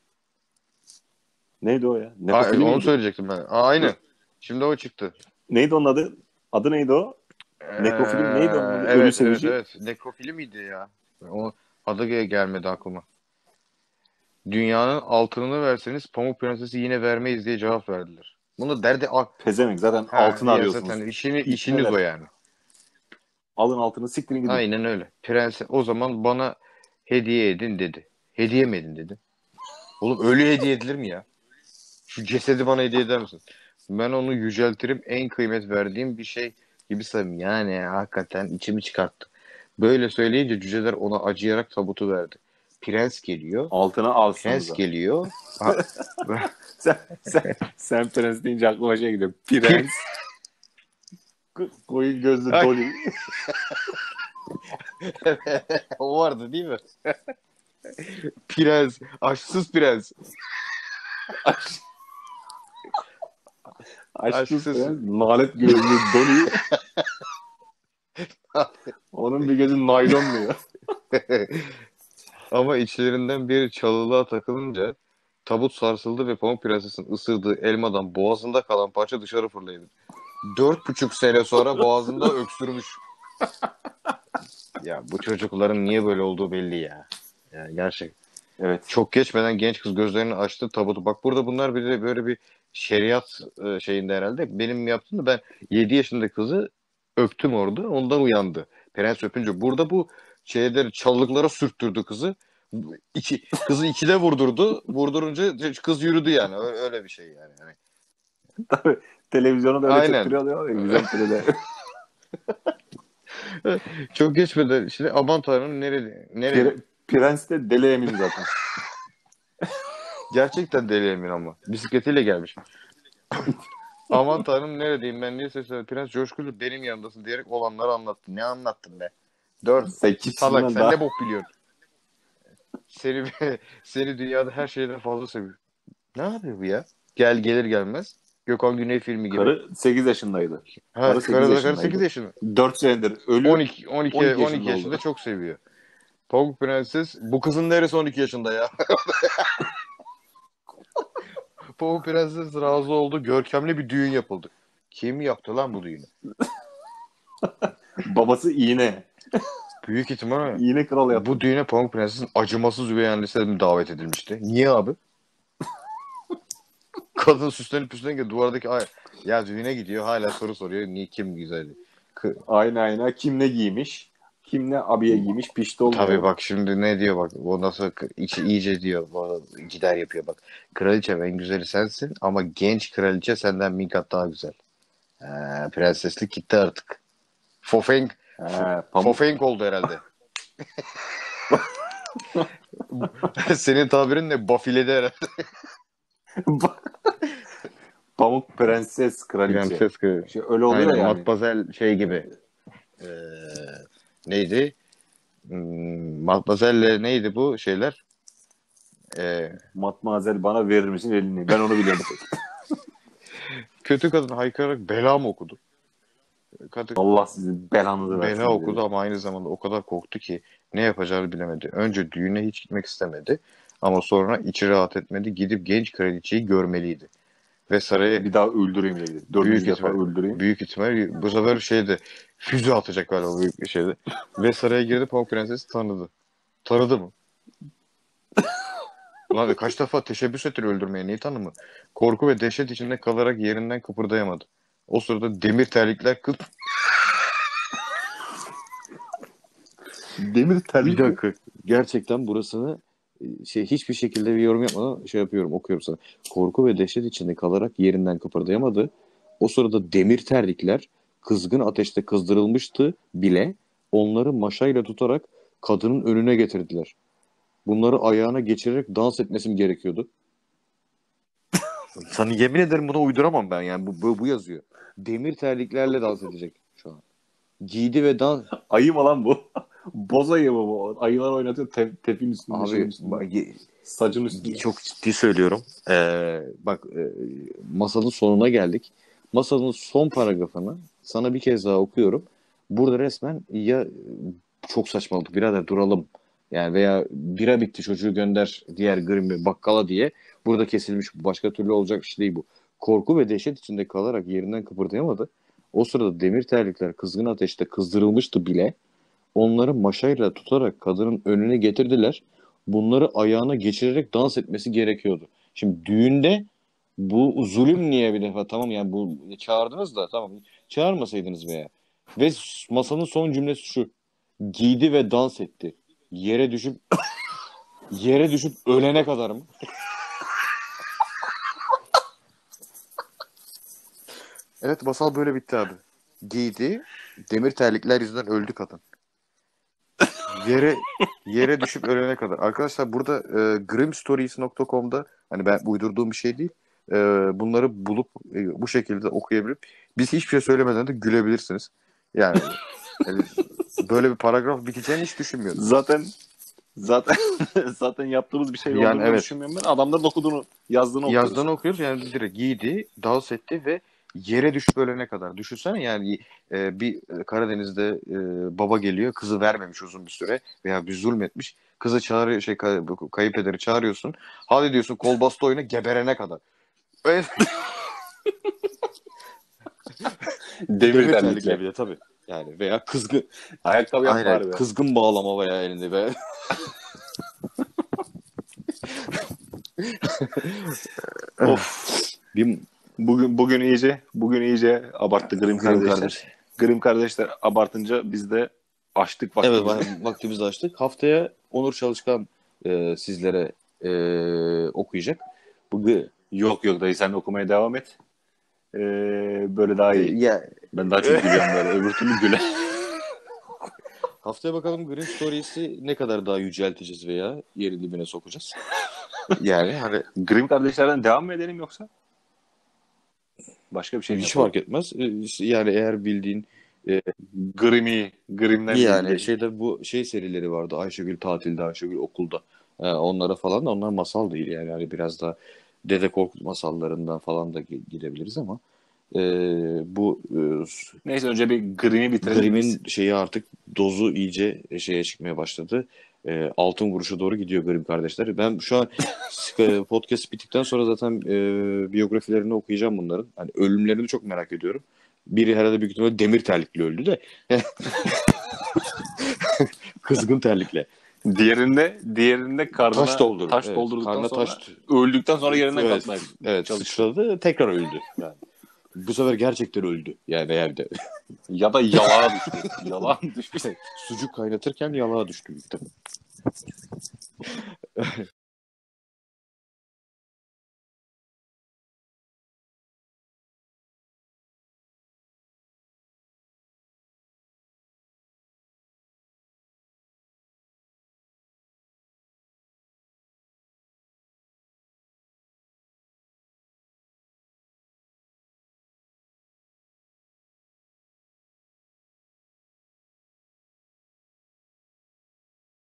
Neydi o ya? Nekofili Onu miydi? söyleyecektim ben. Aynı. Şimdi o çıktı. Neydi onun adı? Adı neydi o? Nekrofili mi? Neydi onun adı? Ölü Evet sevici. evet. Nekrofili miydi ya? O adı gelmedi aklıma. Dünyanın altınını verseniz Pamuk Prenses'i yine vermeyiz diye cevap verdiler. Bunu derdi Pezemek. Zaten ha altını ya zaten arıyorsunuz. işiniz İpneler. o yani. Alın altını siktirin gidin. Aynen öyle. Prens o zaman bana hediye edin dedi. Hediye mi edin dedi. Oğlum ölü hediye edilir mi ya? Şu cesedi bana hediye eder misin? Ben onu yüceltirim en kıymet verdiğim bir şey gibi sayayım. Yani hakikaten içimi çıkarttı. Böyle söyleyince cüceler ona acıyarak tabutu verdi. Prens geliyor. Altını Prens alsanıza. geliyor. Ha, Sen prens deyince aklıma şey gidiyor. Prens. Koyun gözlü Ay, Dolly. o vardı değil mi? Prens. Aşksız prens. Aşksız Aşksız. prens. Lanet gözlü Dolly. Onun bir gözü naylon diyor. Ama içlerinden biri çalılığa takılınca tabut sarsıldı ve Pamuk Prenses'in ısırdığı elmadan boğazında kalan parça dışarı fırlaydı. 4,5 sene sonra boğazında öksürmüş. Ya bu çocukların niye böyle olduğu belli ya. Yani gerçek. Evet. Çok geçmeden genç kız gözlerini açtı tabutu. Bak burada bunlar bir de böyle bir şeriat şeyinde herhalde. Benim yaptığım da ben 7 yaşında kızı öptüm orada. Ondan uyandı. Prens öpünce. Burada bu şeyleri çalılıklara sürttürdü kızı. Kızı ikide vurdurdu. Vurdurunca kız yürüdü yani. Öyle bir şey yani. Tabii televizyonu da öyle Aynen. çektiriyorlar ya. Güzel türede. Çok geçmeden işte aman tanrım nereye? Prens de deli emin zaten. Gerçekten deli emin ama. Bisikletiyle gelmiş. Aman tanrım neredeyim ben diye seslendi. Prens coşkulu benim yanındasın diyerek olanları anlattı. Ne anlattın be? 4 Sen kimsin salak lan sen ne daha? bok biliyorsun? Seni, seni dünyada her şeyden fazla seviyorum. Ne yapıyor bu ya? Gelir gelmez. Gökhan Güney filmi gibi. Karı 8 yaşındaydı. Ha, Karı 8 karı 8 yaşındaydı. yaşında. 4 senedir ölü 12 12 yaşında yaşında oldu. çok seviyor. Pamuk Prenses bu kızın neresi 12 yaşında ya? Pamuk Prenses razı oldu. Görkemli bir düğün yapıldı. Kim yaptı lan bu düğünü? Babası iğne. Büyük ihtimal İğne kral yaptı. bu düğüne Pamuk Prenses'in acımasız üvey annesi mi davet edilmişti? Niye abi? Kadın süslenip püslenip duvardaki ya düğüne gidiyor hala soru soruyor. Niye kim güzel? Aynen. Kim ne giymiş? Kim ne abiye giymiş? Pişti olmuyor. Tabii bak şimdi ne diyor bak. Ondan sonra içi iyice diyor. Gider yapıyor bak. Kraliçem en güzeli sensin ama genç kraliçe senden bin kat daha güzel. Prenseslik gitti artık. Fofenk Fofenk oldu herhalde. Senin tabirin ne? Bafiledi herhalde. Pamuk prenses kraliçe. Prenses kız. İşte öyle oluyor Aynen, yani. Matmazel şey gibi. Neydi? Matmazel'le neydi bu şeyler? Matmazel bana verir misin elini? Ben onu biliyorum. Kötü kadın haykırarak bela mı okudu? Kadın Allah sizin belanızı versin. bela dedi. okudu ama aynı zamanda o kadar korktu ki ne yapacağını bilemedi. Önce düğüne hiç gitmek istemedi. Ama sonra içi rahat etmedi. Gidip genç kraliçeyi görmeliydi. Ve sarayı Bir daha öldüreyim dedi. Dördüncü büyük defa ihtimal öldüreyim. büyük ihtimal bu sefer şeyde füze atacak galiba büyük bir şeyde. Ve saraya girdi, Pamuk Prenses tanıdı. Tanıdı mı? Ulan kaç defa teşebbüs ettir öldürmeye, neyi tanımı? Korku ve dehşet içinde kalarak yerinden kıpırdayamadı. O sırada demir terlikler Demir Bir terlik mi? dakika. Gerçekten burasını hiçbir şekilde bir yorum yapmadan yapıyorum, okuyorum sana. Korku ve dehşet içinde kalarak yerinden kıpırdayamadı. O sırada demir terlikler kızgın ateşte kızdırılmıştı bile, onları maşayla tutarak kadının önüne getirdiler. Bunları ayağına geçirerek dans etmesi mi gerekiyordu? Sana yemin ederim buna uyduramam ben, yani bu yazıyor. Demir terliklerle dans edecek şu an. Giydi ve dans... Ayı mı lan bu? Boz ayı mı bu? Ayılar oynatıyor tepin üstünde, şeyin Abi üstünde. Sacın üstünde. çok ciddi söylüyorum. Bak, masalın sonuna geldik. Masalın son paragrafını sana bir kez daha okuyorum. Burada resmen ya çok saçmalık birader duralım. Yani veya bira bitti çocuğu gönder diğer Grimm'i bakkala diye. Burada kesilmiş, başka türlü olacak bir şey değil bu. Korku ve dehşet içinde kalarak yerinden kıpırdayamadı. O sırada demir terlikler kızgın ateşte kızdırılmıştı bile. Onları maşayla tutarak kadının önüne getirdiler. Bunları ayağına geçirerek dans etmesi gerekiyordu. Şimdi düğünde bu zulüm niye bir defa, tamam yani bu çağırdınız da tamam, çağırmasaydınız veya. Ve masanın son cümlesi şu: giydi ve dans etti. Yere düşüp ölene kadar mı? Evet, masal böyle bitti abi. Giydi, demir terlikler yüzünden öldü kadın. Yere düşüp ölene kadar. Arkadaşlar burada grimstories.com'da, hani ben uydurduğum bir şey değil. Bunları bulup bu şekilde okuyabilip biz hiçbir şey söylemeden de gülebilirsiniz. Yani, yani böyle bir paragraf biteceğini hiç düşünmüyordum. Zaten zaten yaptığımız bir şey Yani olduğunu evet. düşünmüyorum ben. Adamların okuduğunu, yazdığını okuyoruz. Yazdığını okuyoruz, yani direkt giydi, dans etti ve yere düşüp ölene kadar. Düşünsene yani, bir Karadeniz'de baba geliyor, kızı vermemiş uzun bir süre veya bir zulmetmiş. Kızı çağırıyor, kayınpederi çağırıyorsun. Hadi diyorsun, kol bastı oyuna geberene kadar. Öyle Demir demir terlikle. terlikle bir de tabii. Yani veya kızgın. Ayakkabı yapma Aynen. bari be. Kızgın bağlama veya elinde be. Of. Bir Bugün iyice abarttı Grimm kardeşler. Grimm kardeşler abartınca biz de açtık Evet, vaktimizi. vaktimizi açtık. Haftaya Onur Çalışkan sizlere okuyacak. Yok dayı, sen okumaya devam et. Böyle daha iyi. Ya Ben daha çok gülüyorum böyle. Öbür türlü güle. haftaya bakalım Green Stories'i ne kadar daha yücelteceğiz veya yerin dibine sokacağız. Yani hani Grimm kardeşlerden devam mı edelim yoksa? Başka bir şey mi hiç yapalım? fark etmez. Yani eğer bildiğin Grimm'den yani bilgi. bu serileri vardı. Ayşegül tatilde, Ayşegül okulda. Onlara falan da, onlar masal değil yani. Yani biraz da Dede Korkut masallarından falan da gidebiliriz ama bu Neyse, önce bir Grimm'i bitirelim biz. Grimm'in artık dozu iyice çıkmaya başladı. Altın vuruşa doğru gidiyor Grimm kardeşler. Ben şu an podcast bittikten sonra zaten biyografilerini okuyacağım bunların. Hani ölümlerini çok merak ediyorum. Biri herhalde büyük ihtimalle demir terlikle öldü de. Kızgın terlikle. Diğerinde karnına Taş doldurdu. taş Evet, doldurduktan karnına sonra taş. öldükten sonra yerinden Evet, kalkmaya evet, çalıştı. sıçradı, tekrar öldü. Yani. Bu sefer gerçekten öldü. Yani evde. Ya da yalağa düştü. Yalağa düştü. Sucuk kaynatırken yalağa düştü.